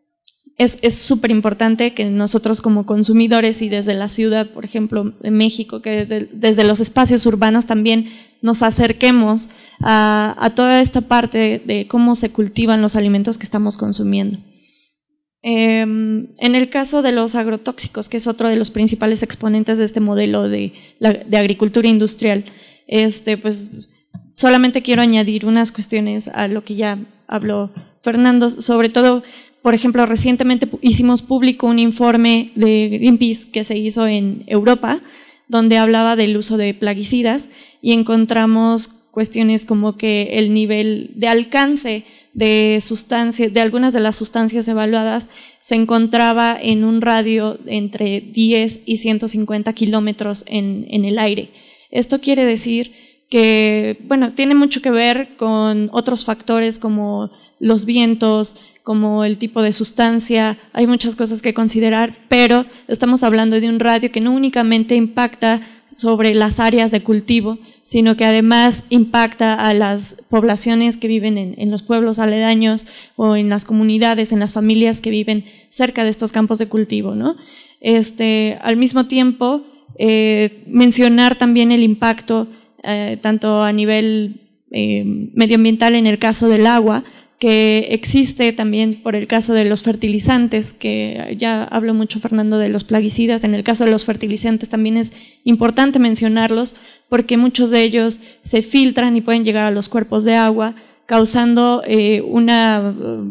Es súper importante que nosotros como consumidores y desde la ciudad, por ejemplo, en México, que de, desde los espacios urbanos también nos acerquemos a, a toda esta parte de, de cómo se cultivan los alimentos que estamos consumiendo. Eh, en el caso de los agrotóxicos, que es otro de los principales exponentes de este modelo de, de agricultura industrial, este, pues solamente quiero añadir unas cuestiones a lo que ya habló Fernando, sobre todo. Por ejemplo, recientemente hicimos público un informe de Greenpeace que se hizo en Europa, donde hablaba del uso de plaguicidas y encontramos cuestiones como que el nivel de alcance de sustancias, de algunas de las sustancias evaluadas se encontraba en un radio entre diez y ciento cincuenta kilómetros en, en el aire. Esto quiere decir que, bueno, tiene mucho que ver con otros factores como los vientos, como el tipo de sustancia, hay muchas cosas que considerar, pero estamos hablando de un radio que no únicamente impacta sobre las áreas de cultivo, sino que además impacta a las poblaciones que viven en, en los pueblos aledaños o en las comunidades, en las familias que viven cerca de estos campos de cultivo, ¿no? Este, al mismo tiempo, eh, mencionar también el impacto eh, tanto a nivel eh, medioambiental en el caso del agua, que existe también por el caso de los fertilizantes, que ya habló mucho Fernando de los plaguicidas. En el caso de los fertilizantes también es importante mencionarlos porque muchos de ellos se filtran y pueden llegar a los cuerpos de agua, causando eh, una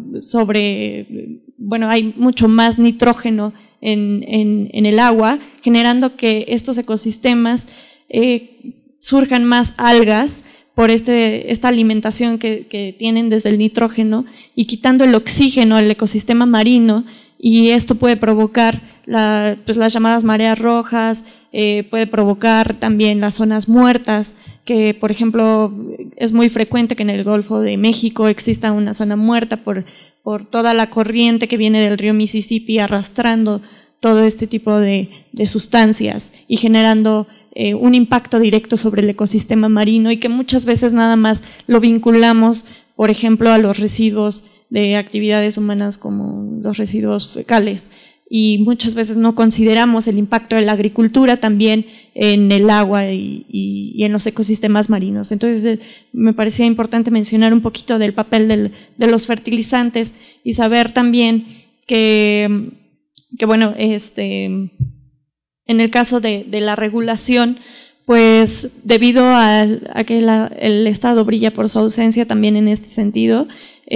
sobre, bueno, hay mucho más nitrógeno en, en, en el agua, generando que estos ecosistemas eh, surjan más algas por este, esta alimentación que, que tienen desde el nitrógeno y quitando el oxígeno al ecosistema marino, y esto puede provocar la, pues las llamadas mareas rojas, eh, puede provocar también las zonas muertas, que por ejemplo es muy frecuente que en el Golfo de México exista una zona muerta por, por toda la corriente que viene del río Mississippi arrastrando todo este tipo de, de sustancias y generando Eh, un impacto directo sobre el ecosistema marino, y que muchas veces nada más lo vinculamos, por ejemplo, a los residuos de actividades humanas como los residuos fecales, y muchas veces no consideramos el impacto de la agricultura también en el agua y, y, y en los ecosistemas marinos. Entonces eh, me parecía importante mencionar un poquito del papel del, de los fertilizantes y saber también que, que bueno, este... en el caso de, de la regulación, pues debido a, a que la, el Estado brilla por su ausencia también en este sentido,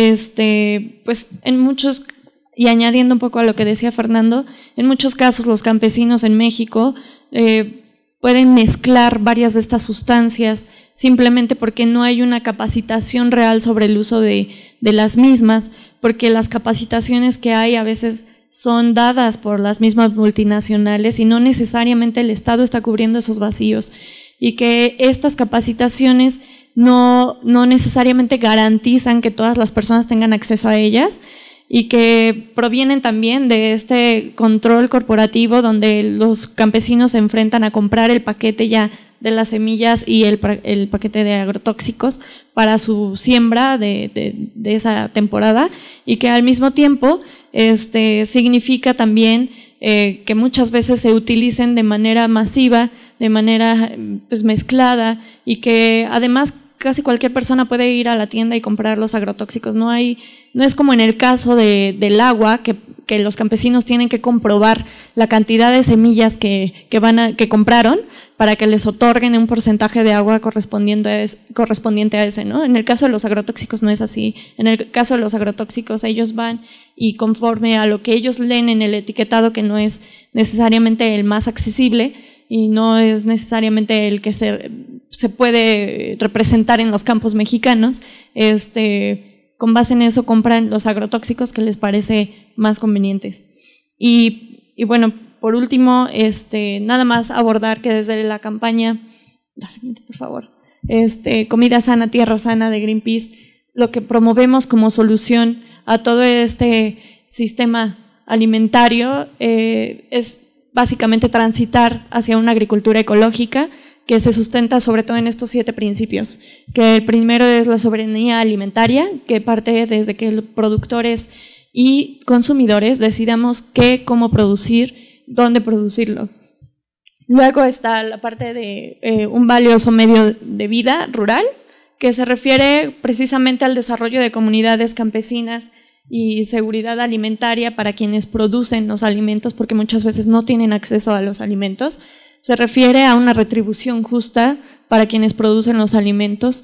este, pues en muchos, y añadiendo un poco a lo que decía Fernando, en muchos casos los campesinos en México eh, pueden mezclar varias de estas sustancias simplemente porque no hay una capacitación real sobre el uso de, de las mismas, porque las capacitaciones que hay a veces son dadas por las mismas multinacionales y no necesariamente el Estado está cubriendo esos vacíos, y que estas capacitaciones no, no necesariamente garantizan que todas las personas tengan acceso a ellas, y que provienen también de este control corporativo donde los campesinos se enfrentan a comprar el paquete ya de las semillas y el, el paquete de agrotóxicos para su siembra de, de, de esa temporada, y que al mismo tiempo este, significa también eh, que muchas veces se utilicen de manera masiva, de manera pues, mezclada, y que además casi cualquier persona puede ir a la tienda y comprar los agrotóxicos. No hay, no es como en el caso de, del agua, que, que los campesinos tienen que comprobar la cantidad de semillas que, que, van a, que compraron para que les otorguen un porcentaje de agua correspondiente a, ese, correspondiente a ese, ¿no? En el caso de los agrotóxicos no es así. En el caso de los agrotóxicos ellos van y conforme a lo que ellos leen en el etiquetado, que no es necesariamente el más accesible y no es necesariamente el que se, se puede representar en los campos mexicanos, este, con base en eso compran los agrotóxicos que les parece más convenientes. Y, y bueno, por último, este, nada más abordar que desde la campaña, la siguiente por favor, este, Comida Sana, Tierra Sana de Greenpeace, lo que promovemos como solución a todo este sistema alimentario eh, es básicamente transitar hacia una agricultura ecológica que se sustenta sobre todo en estos siete principios, que el primero es la soberanía alimentaria, que parte desde que los productores y consumidores decidamos qué, cómo producir, dónde producirlo. Luego está la parte de eh, un valioso medio de vida rural, que se refiere precisamente al desarrollo de comunidades campesinas y seguridad alimentaria para quienes producen los alimentos, porque muchas veces no tienen acceso a los alimentos. Se refiere a una retribución justa para quienes producen los alimentos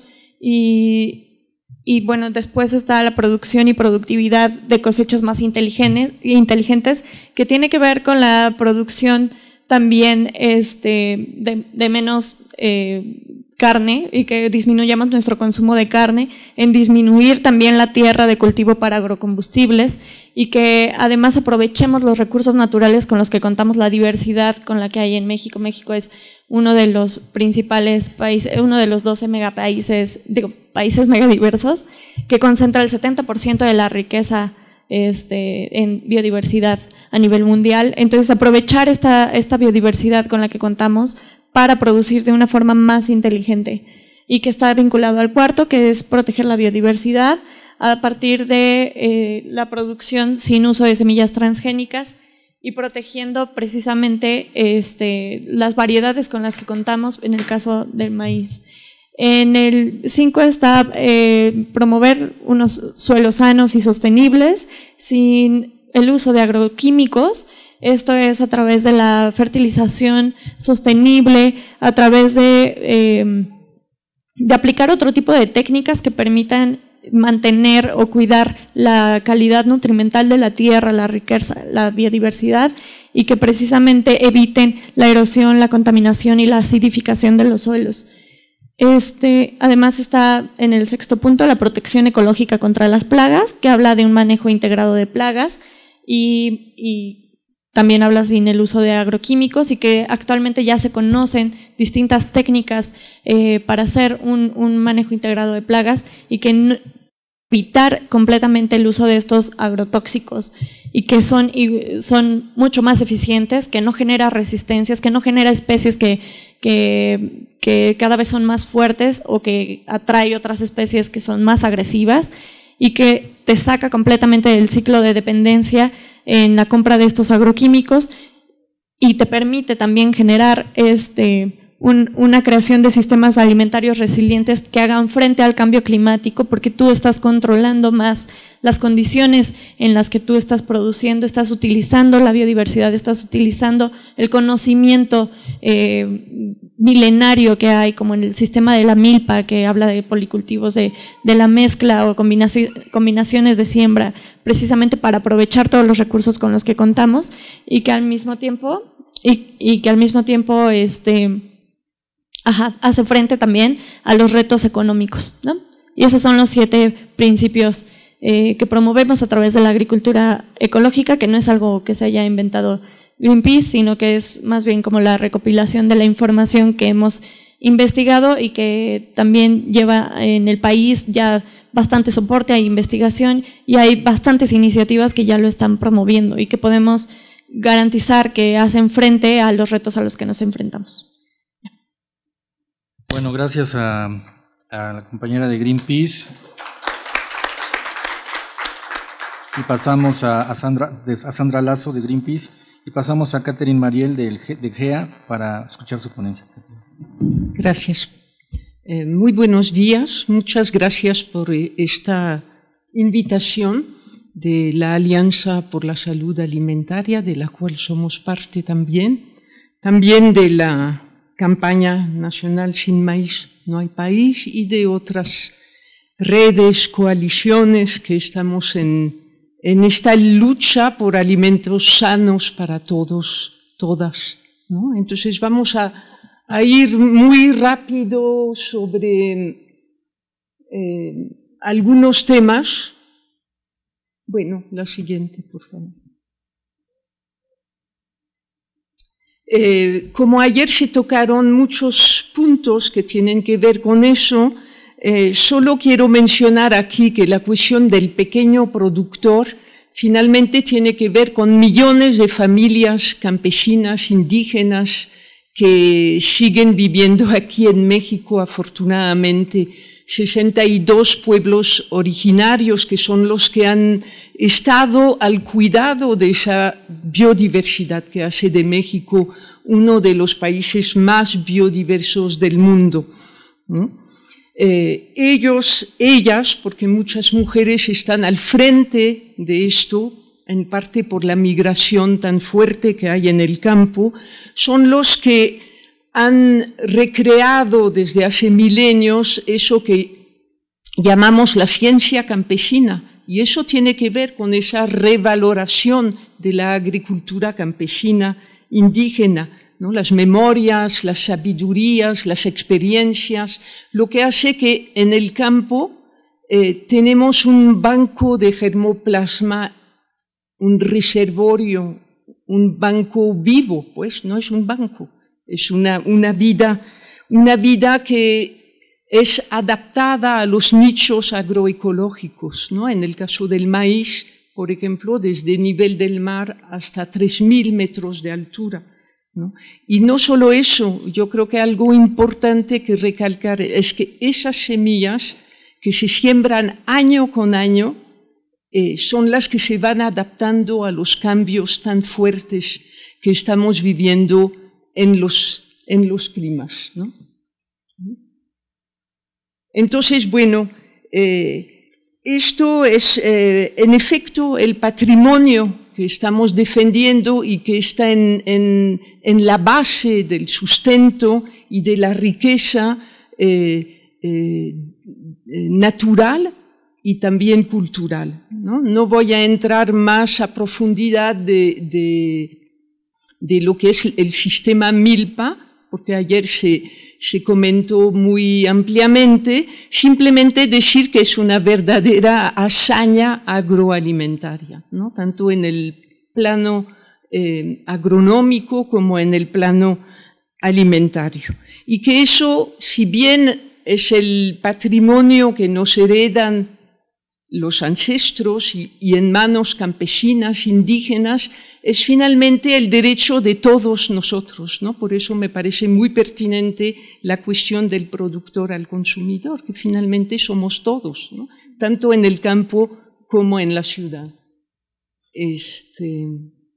y, y bueno, después está la producción y productividad de cosechas más inteligentes, que tiene que ver con la producción también este, de, de menos eh, carne y que disminuyamos nuestro consumo de carne, en disminuir también la tierra de cultivo para agrocombustibles y que además aprovechemos los recursos naturales con los que contamos, la diversidad con la que hay en México. México es uno de los principales países, uno de los doce megapaíses, digo, países megadiversos, que concentra el setenta por ciento de la riqueza este, en biodiversidad a nivel mundial. Entonces, aprovechar esta, esta biodiversidad con la que contamos para producir de una forma más inteligente y que está vinculado al cuarto, que es proteger la biodiversidad a partir de eh, la producción sin uso de semillas transgénicas y protegiendo precisamente este, las variedades con las que contamos en el caso del maíz. En el cinco está eh, promover unos suelos sanos y sostenibles sin el uso de agroquímicos. Esto es a través de la fertilización sostenible, a través de, eh, de aplicar otro tipo de técnicas que permitan mantener o cuidar la calidad nutrimental de la tierra, la riqueza, la biodiversidad y que precisamente eviten la erosión, la contaminación y la acidificación de los suelos. Este, además está en el sexto punto la protección ecológica contra las plagas, que habla de un manejo integrado de plagas y, y también habla sin el uso de agroquímicos y que actualmente ya se conocen distintas técnicas eh, para hacer un, un manejo integrado de plagas y que no, evitar completamente el uso de estos agrotóxicos y que son, y son mucho más eficientes, que no genera resistencias, que no genera especies que, que, que cada vez son más fuertes o que atrae otras especies que son más agresivas y que te saca completamente del ciclo de dependencia en la compra de estos agroquímicos y te permite también generar este, un, una creación de sistemas alimentarios resilientes que hagan frente al cambio climático porque tú estás controlando más las condiciones en las que tú estás produciendo, estás utilizando la biodiversidad, estás utilizando el conocimiento eh, milenario que hay, como en el sistema de la milpa, que habla de policultivos, de, de la mezcla o combinación, combinaciones de siembra, precisamente para aprovechar todos los recursos con los que contamos y que al mismo tiempo, y, y que al mismo tiempo este, ajá, hace frente también a los retos económicos, ¿no? Y esos son los siete principios eh, que promovemos a través de la agricultura ecológica, que no es algo que se haya inventado Greenpeace, sino que es más bien como la recopilación de la información que hemos investigado y que también lleva en el país ya bastante soporte, hay investigación y hay bastantes iniciativas que ya lo están promoviendo y que podemos garantizar que hacen frente a los retos a los que nos enfrentamos. Bueno, gracias a, a la compañera de Greenpeace. Y pasamos a, a, Sandra, a Sandra Lazo de Greenpeace. Y pasamos a Catherine Mariel de, de G E A para escuchar su ponencia. Gracias. Eh, muy buenos días. Muchas gracias por esta invitación de la Alianza por la Salud Alimentaria, de la cual somos parte también. También de la campaña nacional Sin Maíz No Hay País y de otras redes, coaliciones que estamos en en esta lucha por alimentos sanos para todos, todas, ¿no? Entonces vamos a, a ir muy rápido sobre eh, algunos temas. Bueno, la siguiente, por favor. Eh, como ayer se tocaron muchos puntos que tienen que ver con eso, Eh, solo quiero mencionar aquí que la cuestión del pequeño productor finalmente tiene que ver con millones de familias campesinas, indígenas, que siguen viviendo aquí en México, afortunadamente, sesenta y dos pueblos originarios que son los que han estado al cuidado de esa biodiversidad que hace de México uno de los países más biodiversos del mundo, ¿no? Eh, ellos, ellas, porque muchas mujeres están al frente de esto, en parte por la migración tan fuerte que hay en el campo, son los que han recreado desde hace milenios eso que llamamos la ciencia campesina, y eso tiene que ver con esa revaloración de la agricultura campesina indígena, ¿no? Las memorias, las sabidurías, las experiencias, lo que hace que en el campo eh, tenemos un banco de germoplasma, un reservorio, un banco vivo, pues no es un banco, es una, una vida, una vida que es adaptada a los nichos agroecológicos, ¿no? En el caso del maíz, por ejemplo, desde el nivel del mar hasta tres mil metros de altura, ¿no? Y no solo eso, yo creo que algo importante que recalcar es que esas semillas que se siembran año con año eh, son las que se van adaptando a los cambios tan fuertes que estamos viviendo en los, en los climas, ¿no? Entonces, bueno, eh, esto es, eh, en efecto, el patrimonio que estamos defendiendo y que está en, en, en la base del sustento y de la riqueza eh, eh, natural y también cultural, ¿no? No voy a entrar más a profundidad de, de, de lo que es el sistema Milpa, porque ayer se, se comentó muy ampliamente, simplemente decir que es una verdadera hazaña agroalimentaria, ¿no? Tanto en el plano eh, agronómico como en el plano alimentario. Y que eso, si bien es el patrimonio que nos heredan los ancestros y, y en manos campesinas, indígenas, es finalmente el derecho de todos nosotros, ¿no? Por eso me parece muy pertinente la cuestión del productor al consumidor, que finalmente somos todos, ¿no? Tanto en el campo como en la ciudad. Este...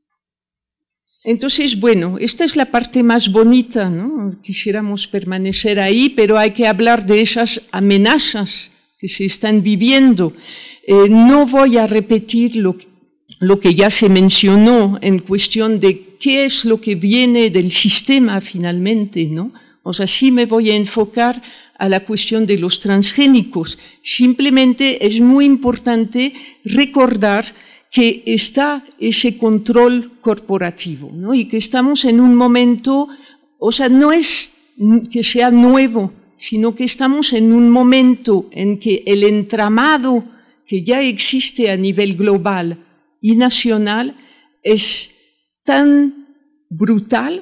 Entonces, bueno, esta es la parte más bonita, ¿no? Quisiéramos permanecer ahí, pero hay que hablar de esas amenazas que se están viviendo. Eh, no voy a repetir lo, lo que ya se mencionó en cuestión de qué es lo que viene del sistema finalmente, ¿no? O sea, sí me voy a enfocar a la cuestión de los transgénicos. Simplemente es muy importante recordar que está ese control corporativo, ¿no? Y que estamos en un momento, o sea, no es que sea nuevo, sino que estamos en un momento en que el entramado que ya existe a nivel global y nacional es tan brutal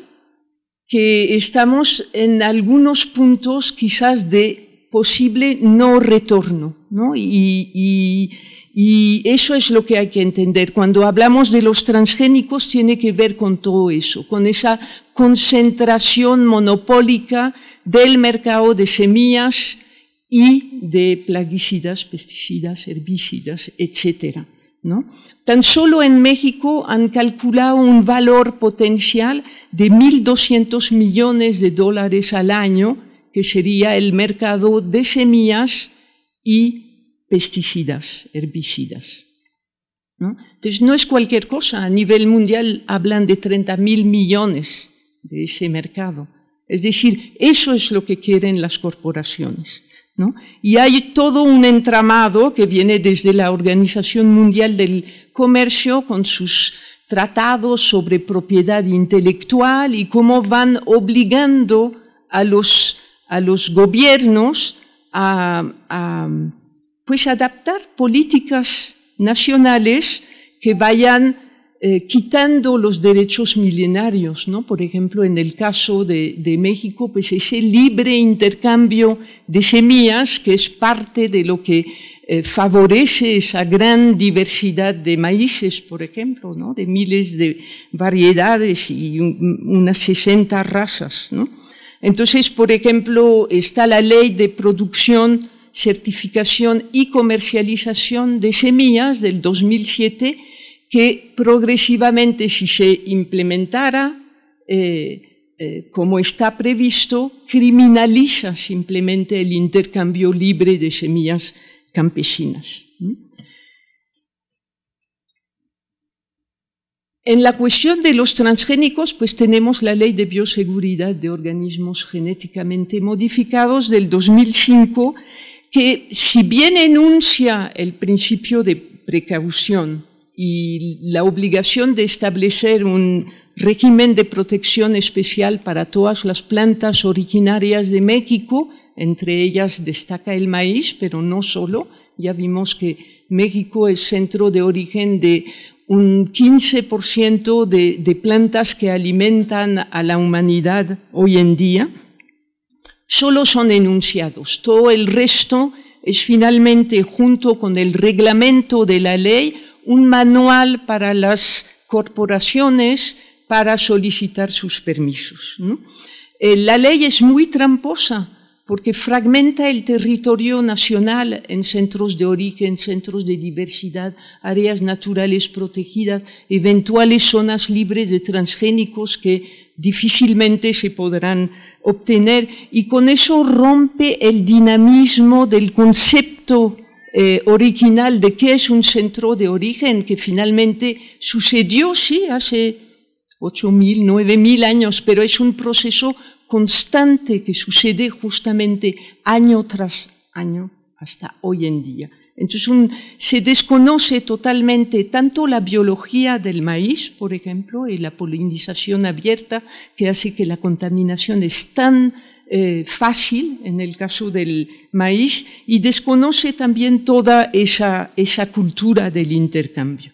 que estamos en algunos puntos quizás de posible no retorno, ¿no? Y, y, y eso es lo que hay que entender. Cuando hablamos de los transgénicos tiene que ver con todo eso, con esa concentración monopólica del mercado de semillas y de plaguicidas, pesticidas, herbicidas, etcétera, ¿no? Tan solo en México han calculado un valor potencial de mil doscientos millones de dólares al año, que sería el mercado de semillas y pesticidas, herbicidas, ¿no? Entonces no es cualquier cosa. A nivel mundial hablan de treinta mil millones de ese mercado. Es decir, eso es lo que quieren las corporaciones, ¿no? Y hay todo un entramado que viene desde la Organización Mundial del Comercio con sus tratados sobre propiedad intelectual y cómo van obligando a los, a los gobiernos a, a pues adaptar políticas nacionales que vayan eh, quitando los derechos milenarios, ¿no? Por ejemplo, en el caso de, de México, pues ese libre intercambio de semillas, que es parte de lo que eh, favorece esa gran diversidad de maíces, por ejemplo, ¿no? De miles de variedades y un, unas sesenta razas, ¿no? Entonces, por ejemplo, está la ley de producción, certificación y comercialización de semillas del dos mil siete, que progresivamente, si se implementara eh, eh, como está previsto, criminaliza simplemente el intercambio libre de semillas campesinas. En la cuestión de los transgénicos, pues tenemos la Ley de Bioseguridad de Organismos Genéticamente Modificados del dos mil cinco, que si bien enuncia el principio de precaución y la obligación de establecer un régimen de protección especial para todas las plantas originarias de México, entre ellas destaca el maíz, pero no solo. Ya vimos que México es centro de origen de un quince por ciento de, de plantas que alimentan a la humanidad hoy en día. Solo son enunciados. Todo el resto es finalmente, junto con el reglamento de la ley, un manual para las corporaciones para solicitar sus permisos, ¿no? Eh, la ley es muy tramposa porque fragmenta el territorio nacional en centros de origen, centros de diversidad, áreas naturales protegidas, eventuales zonas libres de transgénicos que difícilmente se podrán obtener, y con eso rompe el dinamismo del concepto eh, original de qué es un centro de origen, que finalmente sucedió, sí, hace ocho mil, nueve mil años, pero es un proceso constante que sucede justamente año tras año hasta hoy en día. Entonces un, se desconoce totalmente tanto la biología del maíz, por ejemplo, y la polinización abierta, que hace que la contaminación es tan eh, fácil en el caso del maíz, y desconoce también toda esa, esa cultura del intercambio.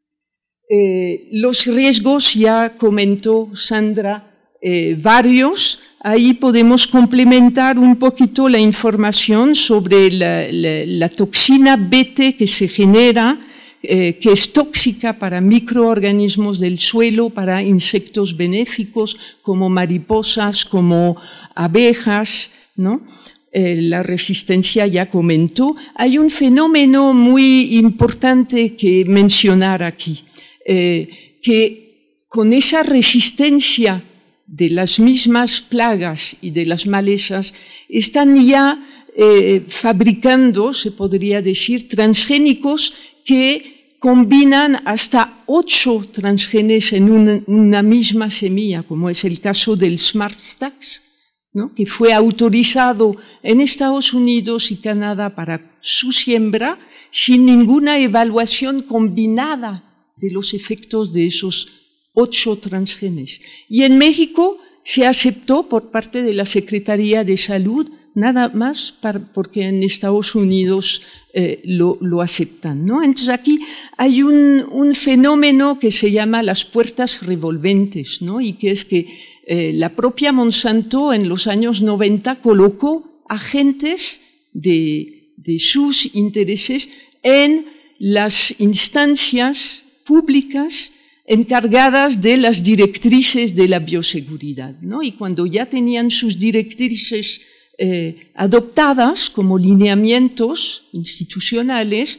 Eh, los riesgos, ya comentó Sandra, eh, varios. Ahí podemos complementar un poquito la información sobre la, la, la toxina Bete que se genera, eh, que es tóxica para microorganismos del suelo, para insectos benéficos como mariposas, como abejas, ¿no? Eh, la resistencia ya comentó. Hay un fenómeno muy importante que mencionar aquí, eh, que con esa resistencia de las mismas plagas y de las malezas, están ya eh, fabricando, se podría decir, transgénicos que combinan hasta ocho transgenes en una, una misma semilla, como es el caso del SmartStax, ¿no? Que fue autorizado en Estados Unidos y Canadá para su siembra sin ninguna evaluación combinada de los efectos de esos ocho transgenes. Y en México se aceptó por parte de la Secretaría de Salud, nada más para, porque en Estados Unidos eh, lo, lo aceptan, ¿no? Entonces aquí hay un, un fenómeno que se llama las puertas revolventes, ¿no? Y que es que eh, la propia Monsanto en los años noventa colocó agentes de, de sus intereses en las instancias públicas encargadas de las directrices de la bioseguridad, ¿no? Y cuando ya tenían sus directrices eh, adoptadas como lineamientos institucionales,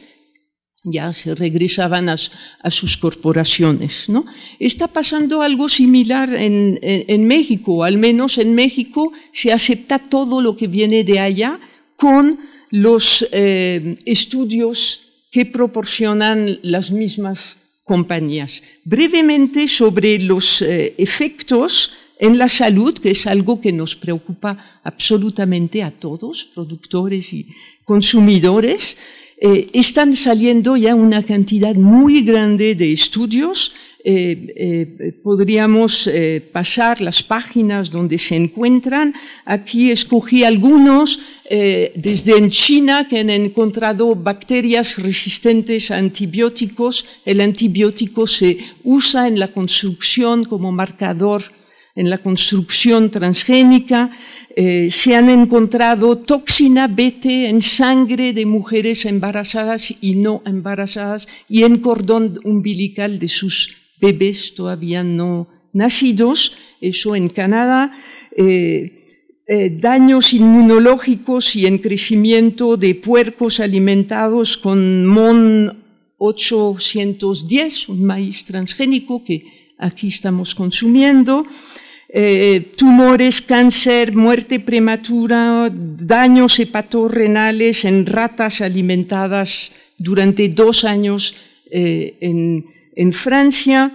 ya se regresaban a, a sus corporaciones, ¿no? Está pasando algo similar en, en, en México, al menos en México se acepta todo lo que viene de allá con los eh, estudios que proporcionan las mismas compañías. Brevemente sobre los eh, efectos en la salud, que es algo que nos preocupa absolutamente a todos, productores y consumidores. Eh, están saliendo ya una cantidad muy grande de estudios. Eh, eh, podríamos eh, pasar las páginas donde se encuentran. Aquí escogí algunos, eh, desde en China, que han encontrado bacterias resistentes a antibióticos. El antibiótico se usa en la construcción como marcador en la construcción transgénica. Eh, se han encontrado toxina Bete en sangre de mujeres embarazadas y no embarazadas y en cordón umbilical de sus bebés todavía no nacidos, eso en Canadá. Eh, eh, daños inmunológicos y en crecimiento de puercos alimentados con MON ochocientos diez, un maíz transgénico que aquí estamos consumiendo. Eh, tumores, cáncer, muerte prematura, daños hepatorrenales en ratas alimentadas durante dos años eh, en, en Francia,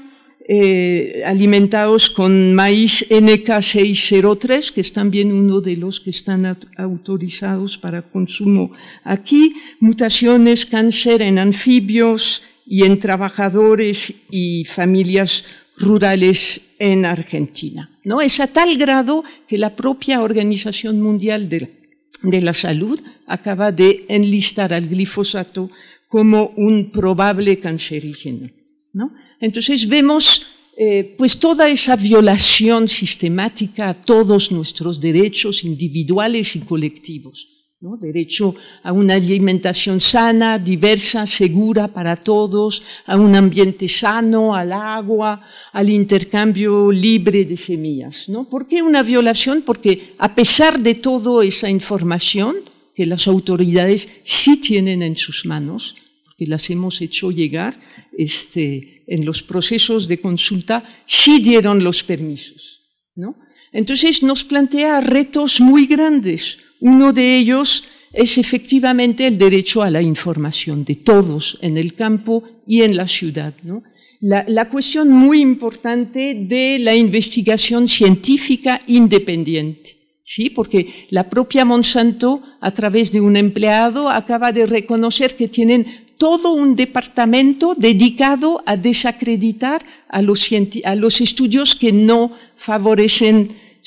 eh, alimentados con maíz N K seiscientos tres, que es también uno de los que están autorizados para consumo aquí, mutaciones, cáncer en anfibios y en trabajadores y familias rurales en Argentina, ¿no? Es a tal grado que la propia Organización Mundial de la, de la Salud acaba de enlistar al glifosato como un probable cancerígeno, ¿no? Entonces vemos eh, pues toda esa violación sistemática a todos nuestros derechos individuales y colectivos, ¿no? Derecho a una alimentación sana, diversa, segura para todos, a un ambiente sano, al agua, al intercambio libre de semillas, ¿no? ¿Por qué una violación? Porque a pesar de toda esa información que las autoridades sí tienen en sus manos, porque las hemos hecho llegar este, en los procesos de consulta, sí dieron los permisos, ¿no? Entonces nos plantea retos muy grandes. Uno de ellos es efectivamente el derecho a la información de todos en el campo y en la ciudad, ¿no? La, la cuestión muy importante de la investigación científica independiente, ¿sí? Porque la propia Monsanto, a través de un empleado, acaba de reconocer que tienen todo un departamento dedicado a desacreditar a los, a los estudios que no favorecen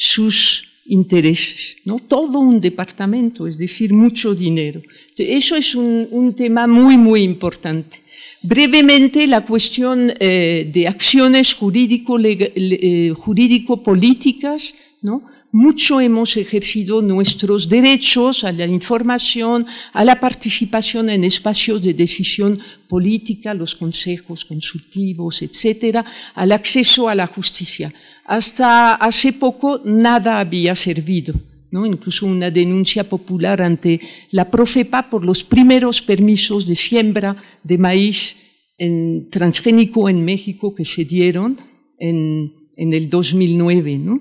sus intereses, ¿no? Todo un departamento, es decir, mucho dinero. Eso es un, un tema muy, muy importante. Brevemente, la cuestión eh, de acciones jurídico, eh, jurídico-políticas, ¿no? Mucho hemos ejercido nuestros derechos a la información, a la participación en espacios de decisión política, los consejos consultivos, etcétera, al acceso a la justicia. Hasta hace poco nada había servido, ¿no? Incluso una denuncia popular ante la Profepa por los primeros permisos de siembra de maíz en, transgénico en México que se dieron en, en el dos mil nueve, ¿no?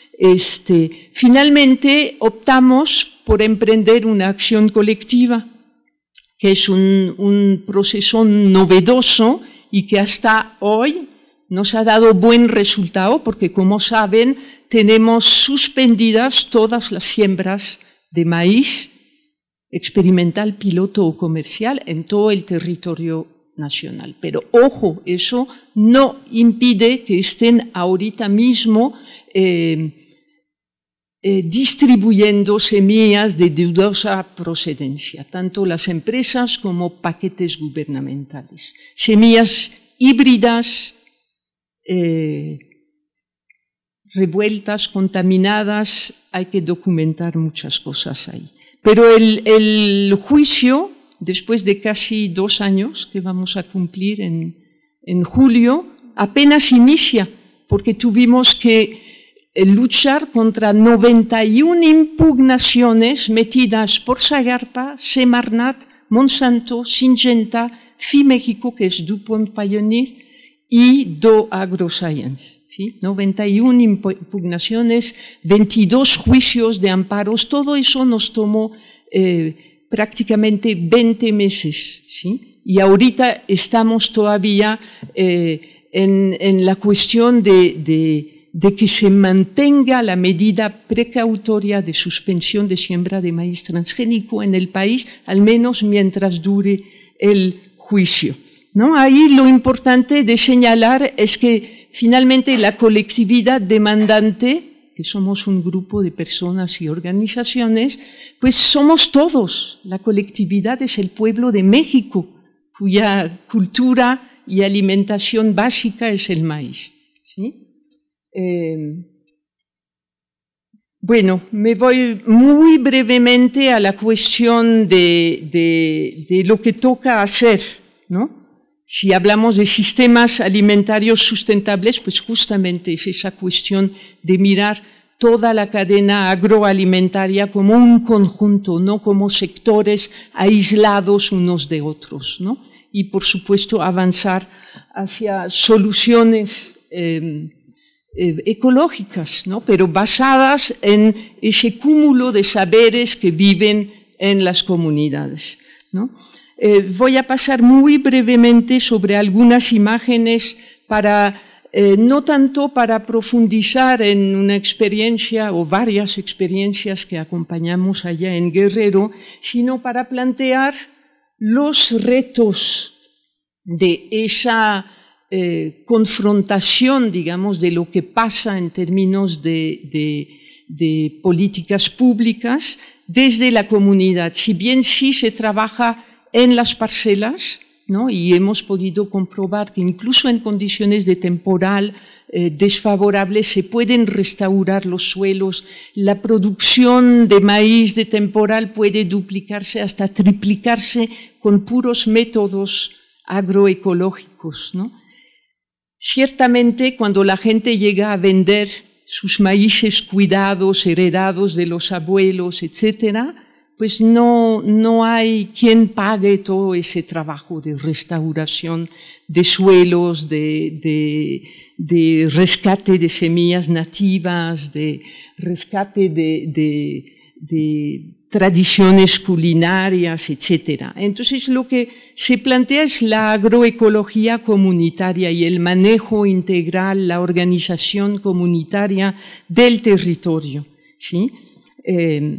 Este, finalmente optamos por emprender una acción colectiva, que es un, un proceso novedoso y que hasta hoy nos ha dado buen resultado, porque como saben, tenemos suspendidas todas las siembras de maíz experimental, piloto o comercial en todo el territorio nacional. Pero ojo, eso no impide que estén ahorita mismo eh, Eh, distribuyendo semillas de dudosa procedencia, tanto las empresas como paquetes gubernamentales. Semillas híbridas, eh, revueltas, contaminadas, hay que documentar muchas cosas ahí. Pero el, el juicio, después de casi dos años que vamos a cumplir en, en julio, apenas inicia, porque tuvimos que luchar contra noventa y una impugnaciones metidas por Sagarpa, Semarnat, Monsanto, Syngenta, FIMéxico, que es DuPont Pioneer, y Do AgroScience. ¿Sí? noventa y una impugnaciones, veintidós juicios de amparos, todo eso nos tomó eh, prácticamente veinte meses. ¿Sí? Y ahorita estamos todavía eh, en, en la cuestión de, de de que se mantenga la medida precautoria de suspensión de siembra de maíz transgénico en el país, al menos mientras dure el juicio, ¿no? Ahí lo importante de señalar es que finalmente la colectividad demandante, que somos un grupo de personas y organizaciones, pues somos todos. La colectividad es el pueblo de México, cuya cultura y alimentación básica es el maíz, ¿sí? Eh, bueno, me voy muy brevemente a la cuestión de, de, de lo que toca hacer, ¿no? Si hablamos de sistemas alimentarios sustentables, pues justamente es esa cuestión de mirar toda la cadena agroalimentaria como un conjunto, no como sectores aislados unos de otros, ¿no? Y por supuesto avanzar hacia soluciones eh, Eh, ecológicas, ¿no? Pero basadas en ese cúmulo de saberes que viven en las comunidades, ¿no? Eh, voy a pasar muy brevemente sobre algunas imágenes para, eh, no tanto para profundizar en una experiencia o varias experiencias que acompañamos allá en Guerrero, sino para plantear los retos de esa eh, confrontación, digamos, de lo que pasa en términos de, de, de políticas públicas desde la comunidad. Si bien sí se trabaja en las parcelas, ¿no? Y hemos podido comprobar que incluso en condiciones de temporal eh, desfavorables se pueden restaurar los suelos. La producción de maíz de temporal puede duplicarse hasta triplicarse con puros métodos agroecológicos, ¿no? Ciertamente, cuando la gente llega a vender sus maíces cuidados, heredados de los abuelos, etcétera, pues no, no hay quien pague todo ese trabajo de restauración de suelos, de, de, de rescate de semillas nativas, de rescate de, de, de tradiciones culinarias, etcétera. Entonces, lo que se plantea es la agroecología comunitaria y el manejo integral, la organización comunitaria del territorio, ¿sí? Eh,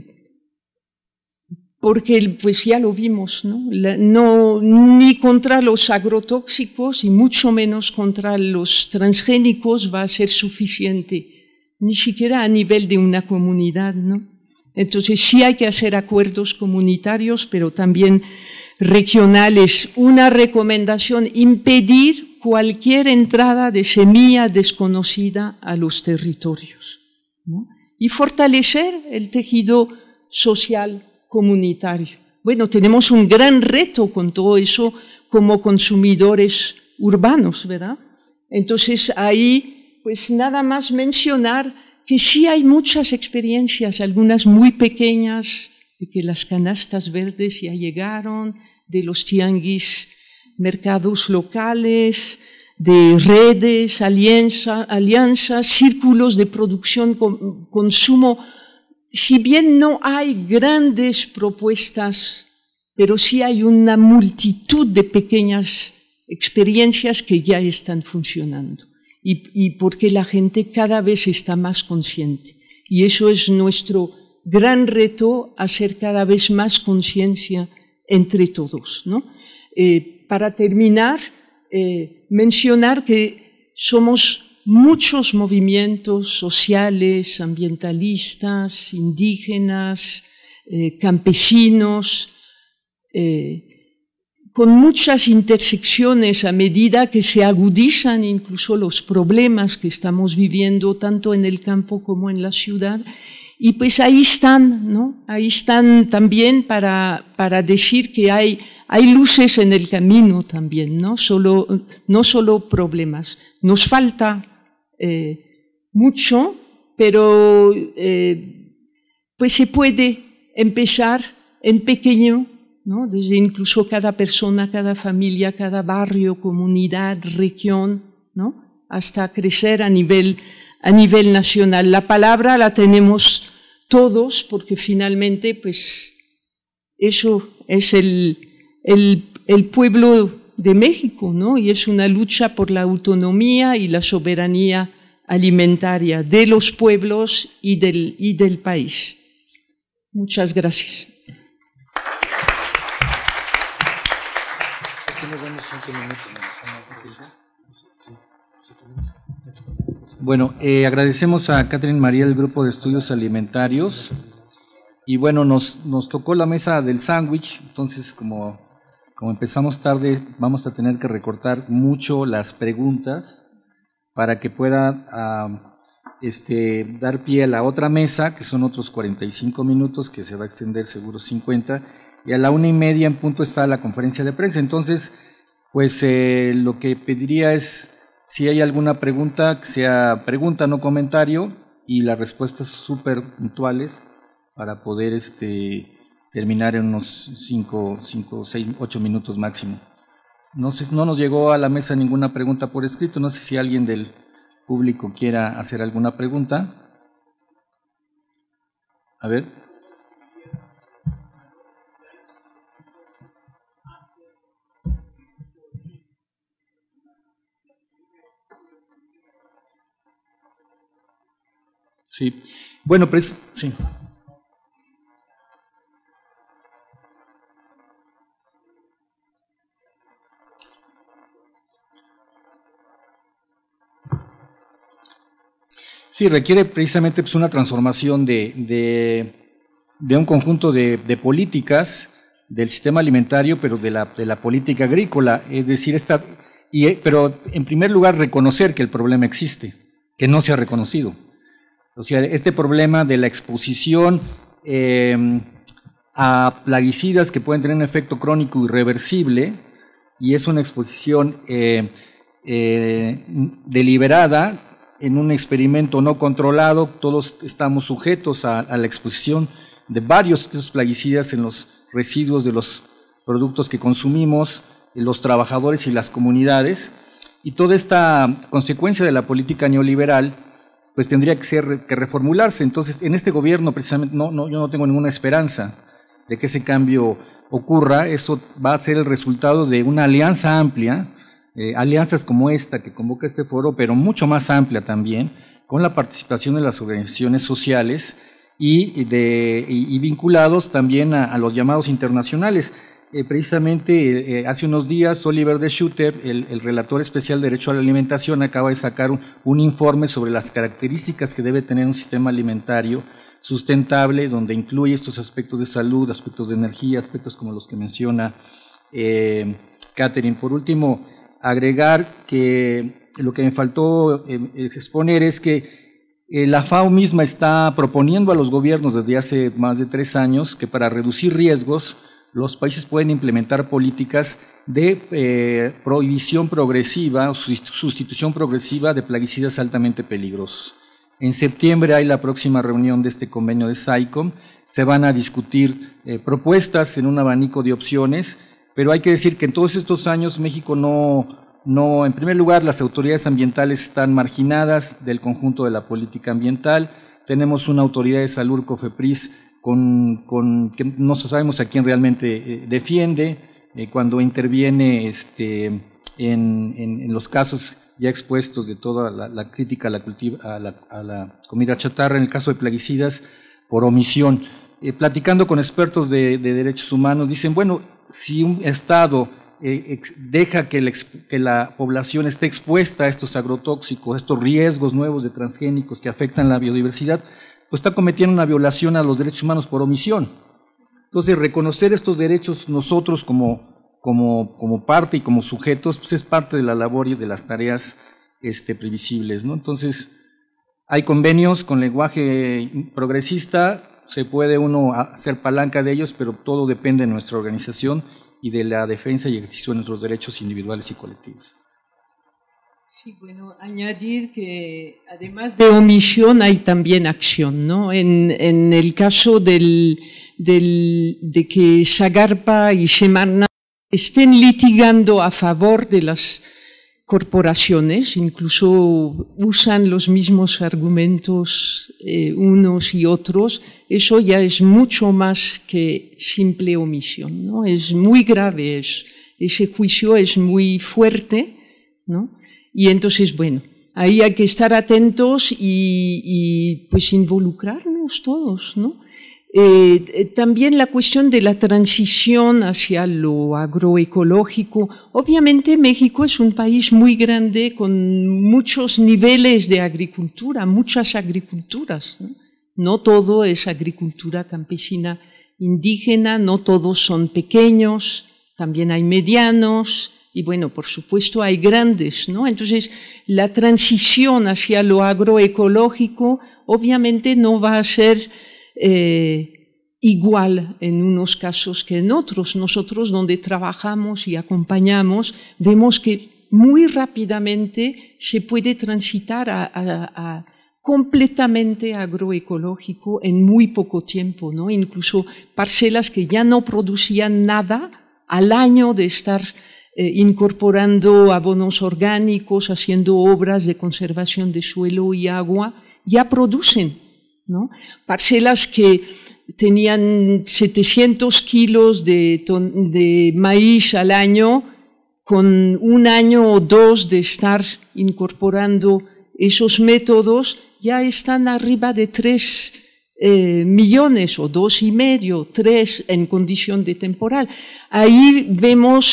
porque pues ya lo vimos, ¿no? La, no, ni contra los agrotóxicos y mucho menos contra los transgénicos va a ser suficiente, ni siquiera a nivel de una comunidad, ¿no? Entonces sí hay que hacer acuerdos comunitarios, pero también regionales. Una recomendación: impedir cualquier entrada de semilla desconocida a los territorios, ¿no? Y fortalecer el tejido social comunitario. Bueno, tenemos un gran reto con todo eso como consumidores urbanos, ¿verdad? Entonces ahí, pues nada más mencionar que sí hay muchas experiencias, algunas muy pequeñas, de que las canastas verdes ya llegaron, de los tianguis, mercados locales, de redes, alianza, alianzas, círculos de producción, con, consumo. Si bien no hay grandes propuestas, pero sí hay una multitud de pequeñas experiencias que ya están funcionando. Y, y porque la gente cada vez está más consciente. Y eso es nuestro gran reto, hacer cada vez más conciencia entre todos, ¿no? Eh, para terminar, eh, mencionar que somos muchos movimientos sociales, ambientalistas, indígenas, eh, campesinos, eh, con muchas intersecciones a medida que se agudizan incluso los problemas que estamos viviendo tanto en el campo como en la ciudad. Y pues ahí están, ¿no? Ahí están también para, para decir que hay, hay luces en el camino también, ¿no? Solo, no solo problemas. Nos falta eh, mucho, pero eh, pues se puede empezar en pequeño, ¿no? Desde incluso cada persona, cada familia, cada barrio, comunidad, región, ¿no? Hasta crecer a nivel, a nivel nacional. La palabra la tenemos todos, porque finalmente, pues, eso es el, el, el pueblo de México, ¿no? Y es una lucha por la autonomía y la soberanía alimentaria de los pueblos y del, y del país. Muchas gracias. Bueno, eh, agradecemos a Catherine María del Grupo de Estudios Alimentarios y bueno, nos, nos tocó la mesa del sándwich, entonces como, como empezamos tarde vamos a tener que recortar mucho las preguntas para que pueda uh, este, dar pie a la otra mesa, que son otros cuarenta y cinco minutos, que se va a extender seguro cincuenta, y a la una y media en punto está la conferencia de prensa. Entonces, pues eh, lo que pediría es, si hay alguna pregunta, que sea pregunta, no comentario, y las respuestas súper puntuales para poder este, terminar en unos cinco, cinco, seis, ocho minutos máximo. No sé, no nos llegó a la mesa ninguna pregunta por escrito, no sé si alguien del público quiera hacer alguna pregunta. A ver. Sí, bueno, pues, sí. Sí, requiere precisamente pues, una transformación de, de, de un conjunto de, de políticas del sistema alimentario, pero de la, de la política agrícola, es decir, esta, y, pero en primer lugar reconocer que el problema existe, que no se ha reconocido. O sea, este problema de la exposición eh, a plaguicidas que pueden tener un efecto crónico irreversible, y es una exposición eh, eh, deliberada en un experimento no controlado. Todos estamos sujetos a, a la exposición de varios de estos plaguicidas en los residuos de los productos que consumimos, los trabajadores y las comunidades, y toda esta consecuencia de la política neoliberal pues tendría que ser que reformularse. Entonces, en este gobierno precisamente no, no, yo no tengo ninguna esperanza de que ese cambio ocurra. Eso va a ser el resultado de una alianza amplia, eh, alianzas como esta que convoca este foro, pero mucho más amplia también, con la participación de las organizaciones sociales y, de, y, y vinculados también a, a los llamados internacionales. Eh, precisamente eh, hace unos días Oliver de Schutter, el, el relator especial de Derecho a la Alimentación, acaba de sacar un, un informe sobre las características que debe tener un sistema alimentario sustentable, donde incluye estos aspectos de salud, aspectos de energía, aspectos como los que menciona eh, Catherine. Por último, agregar que lo que me faltó eh, exponer es que eh, la FAO misma está proponiendo a los gobiernos desde hace más de tres años que para reducir riesgos los países pueden implementar políticas de eh, prohibición progresiva o sustitución progresiva de plaguicidas altamente peligrosos. En septiembre hay la próxima reunión de este convenio de SAICOM. Se van a discutir eh, propuestas en un abanico de opciones, pero hay que decir que en todos estos años México no, no, en primer lugar, las autoridades ambientales están marginadas del conjunto de la política ambiental. Tenemos una autoridad de salud, COFEPRIS, con, con que no sabemos a quién realmente eh, defiende, eh, cuando interviene este, en, en, en los casos ya expuestos de toda la, la crítica a la, cultiva, a, la, a la comida chatarra, en el caso de plaguicidas, por omisión. Eh, platicando con expertos de, de derechos humanos, dicen, bueno, si un Estado eh, ex, deja que, el, que la población esté expuesta a estos agrotóxicos, a estos riesgos nuevos de transgénicos que afectan la biodiversidad, pues está cometiendo una violación a los derechos humanos por omisión. Entonces, reconocer estos derechos nosotros como, como, como parte y como sujetos, pues es parte de la labor y de las tareas este, previsibles, ¿no? Entonces, hay convenios con lenguaje progresista, se puede uno hacer palanca de ellos, pero todo depende de nuestra organización y de la defensa y ejercicio de nuestros derechos individuales y colectivos. Sí, bueno, añadir que además de omisión hay también acción, ¿no? En, en el caso del, del, de que Sagarpa y Semarna estén litigando a favor de las corporaciones, incluso usan los mismos argumentos eh, unos y otros, eso ya es mucho más que simple omisión, ¿no? Es muy grave, es, ese juicio es muy fuerte, ¿no? Y entonces, bueno, ahí hay que estar atentos y, y pues involucrarnos todos, ¿no? Eh, también la cuestión de la transición hacia lo agroecológico. Obviamente México es un país muy grande con muchos niveles de agricultura, muchas agriculturas, ¿no? No todo es agricultura campesina indígena, no todos son pequeños, también hay medianos. Y bueno, por supuesto hay grandes, ¿no? Entonces, la transición hacia lo agroecológico obviamente no va a ser eh, igual en unos casos que en otros. Nosotros donde trabajamos y acompañamos, vemos que muy rápidamente se puede transitar a, a, a completamente agroecológico en muy poco tiempo, ¿no? Incluso parcelas que ya no producían nada al año de estar Eh, incorporando abonos orgánicos, haciendo obras de conservación de suelo y agua, ya producen, ¿no? Parcelas que tenían setecientos kilos de, ton, de maíz al año, con un año o dos de estar incorporando esos métodos, ya están arriba de tres eh, millones o dos y medio, tres en condición de temporal. Ahí vemos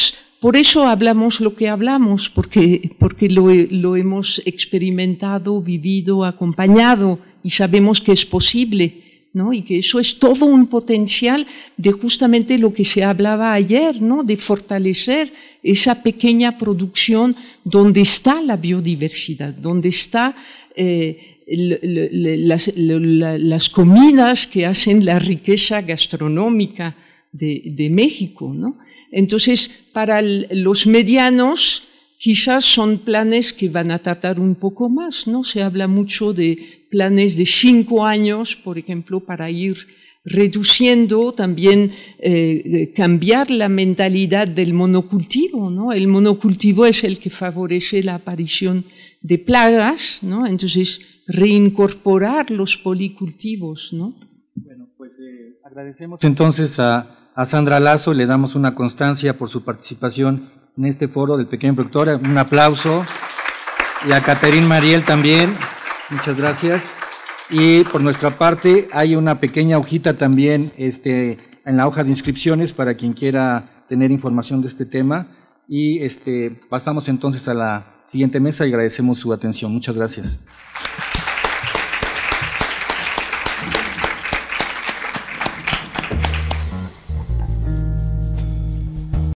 por eso hablamos lo que hablamos, porque, porque lo, lo hemos experimentado, vivido, acompañado y sabemos que es posible, ¿no? Y que eso es todo un potencial de justamente lo que se hablaba ayer, ¿no? De fortalecer esa pequeña producción donde está la biodiversidad, donde está eh, las, las comidas que hacen la riqueza gastronómica de, de México, ¿no? Entonces, para los medianos, quizás son planes que van a tardar un poco más, ¿no? Se habla mucho de planes de cinco años, por ejemplo, para ir reduciendo, también eh, cambiar la mentalidad del monocultivo, ¿no? El monocultivo es el que favorece la aparición de plagas, ¿no? Entonces, reincorporar los policultivos, ¿no? Bueno, pues eh, agradecemos entonces a, a Sandra Lazo, le damos una constancia por su participación en este foro del pequeño productor, un aplauso, y a Caterín Mariel también, muchas gracias. Y por nuestra parte hay una pequeña hojita también este, en la hoja de inscripciones para quien quiera tener información de este tema, y este, pasamos entonces a la siguiente mesa y agradecemos su atención. Muchas gracias.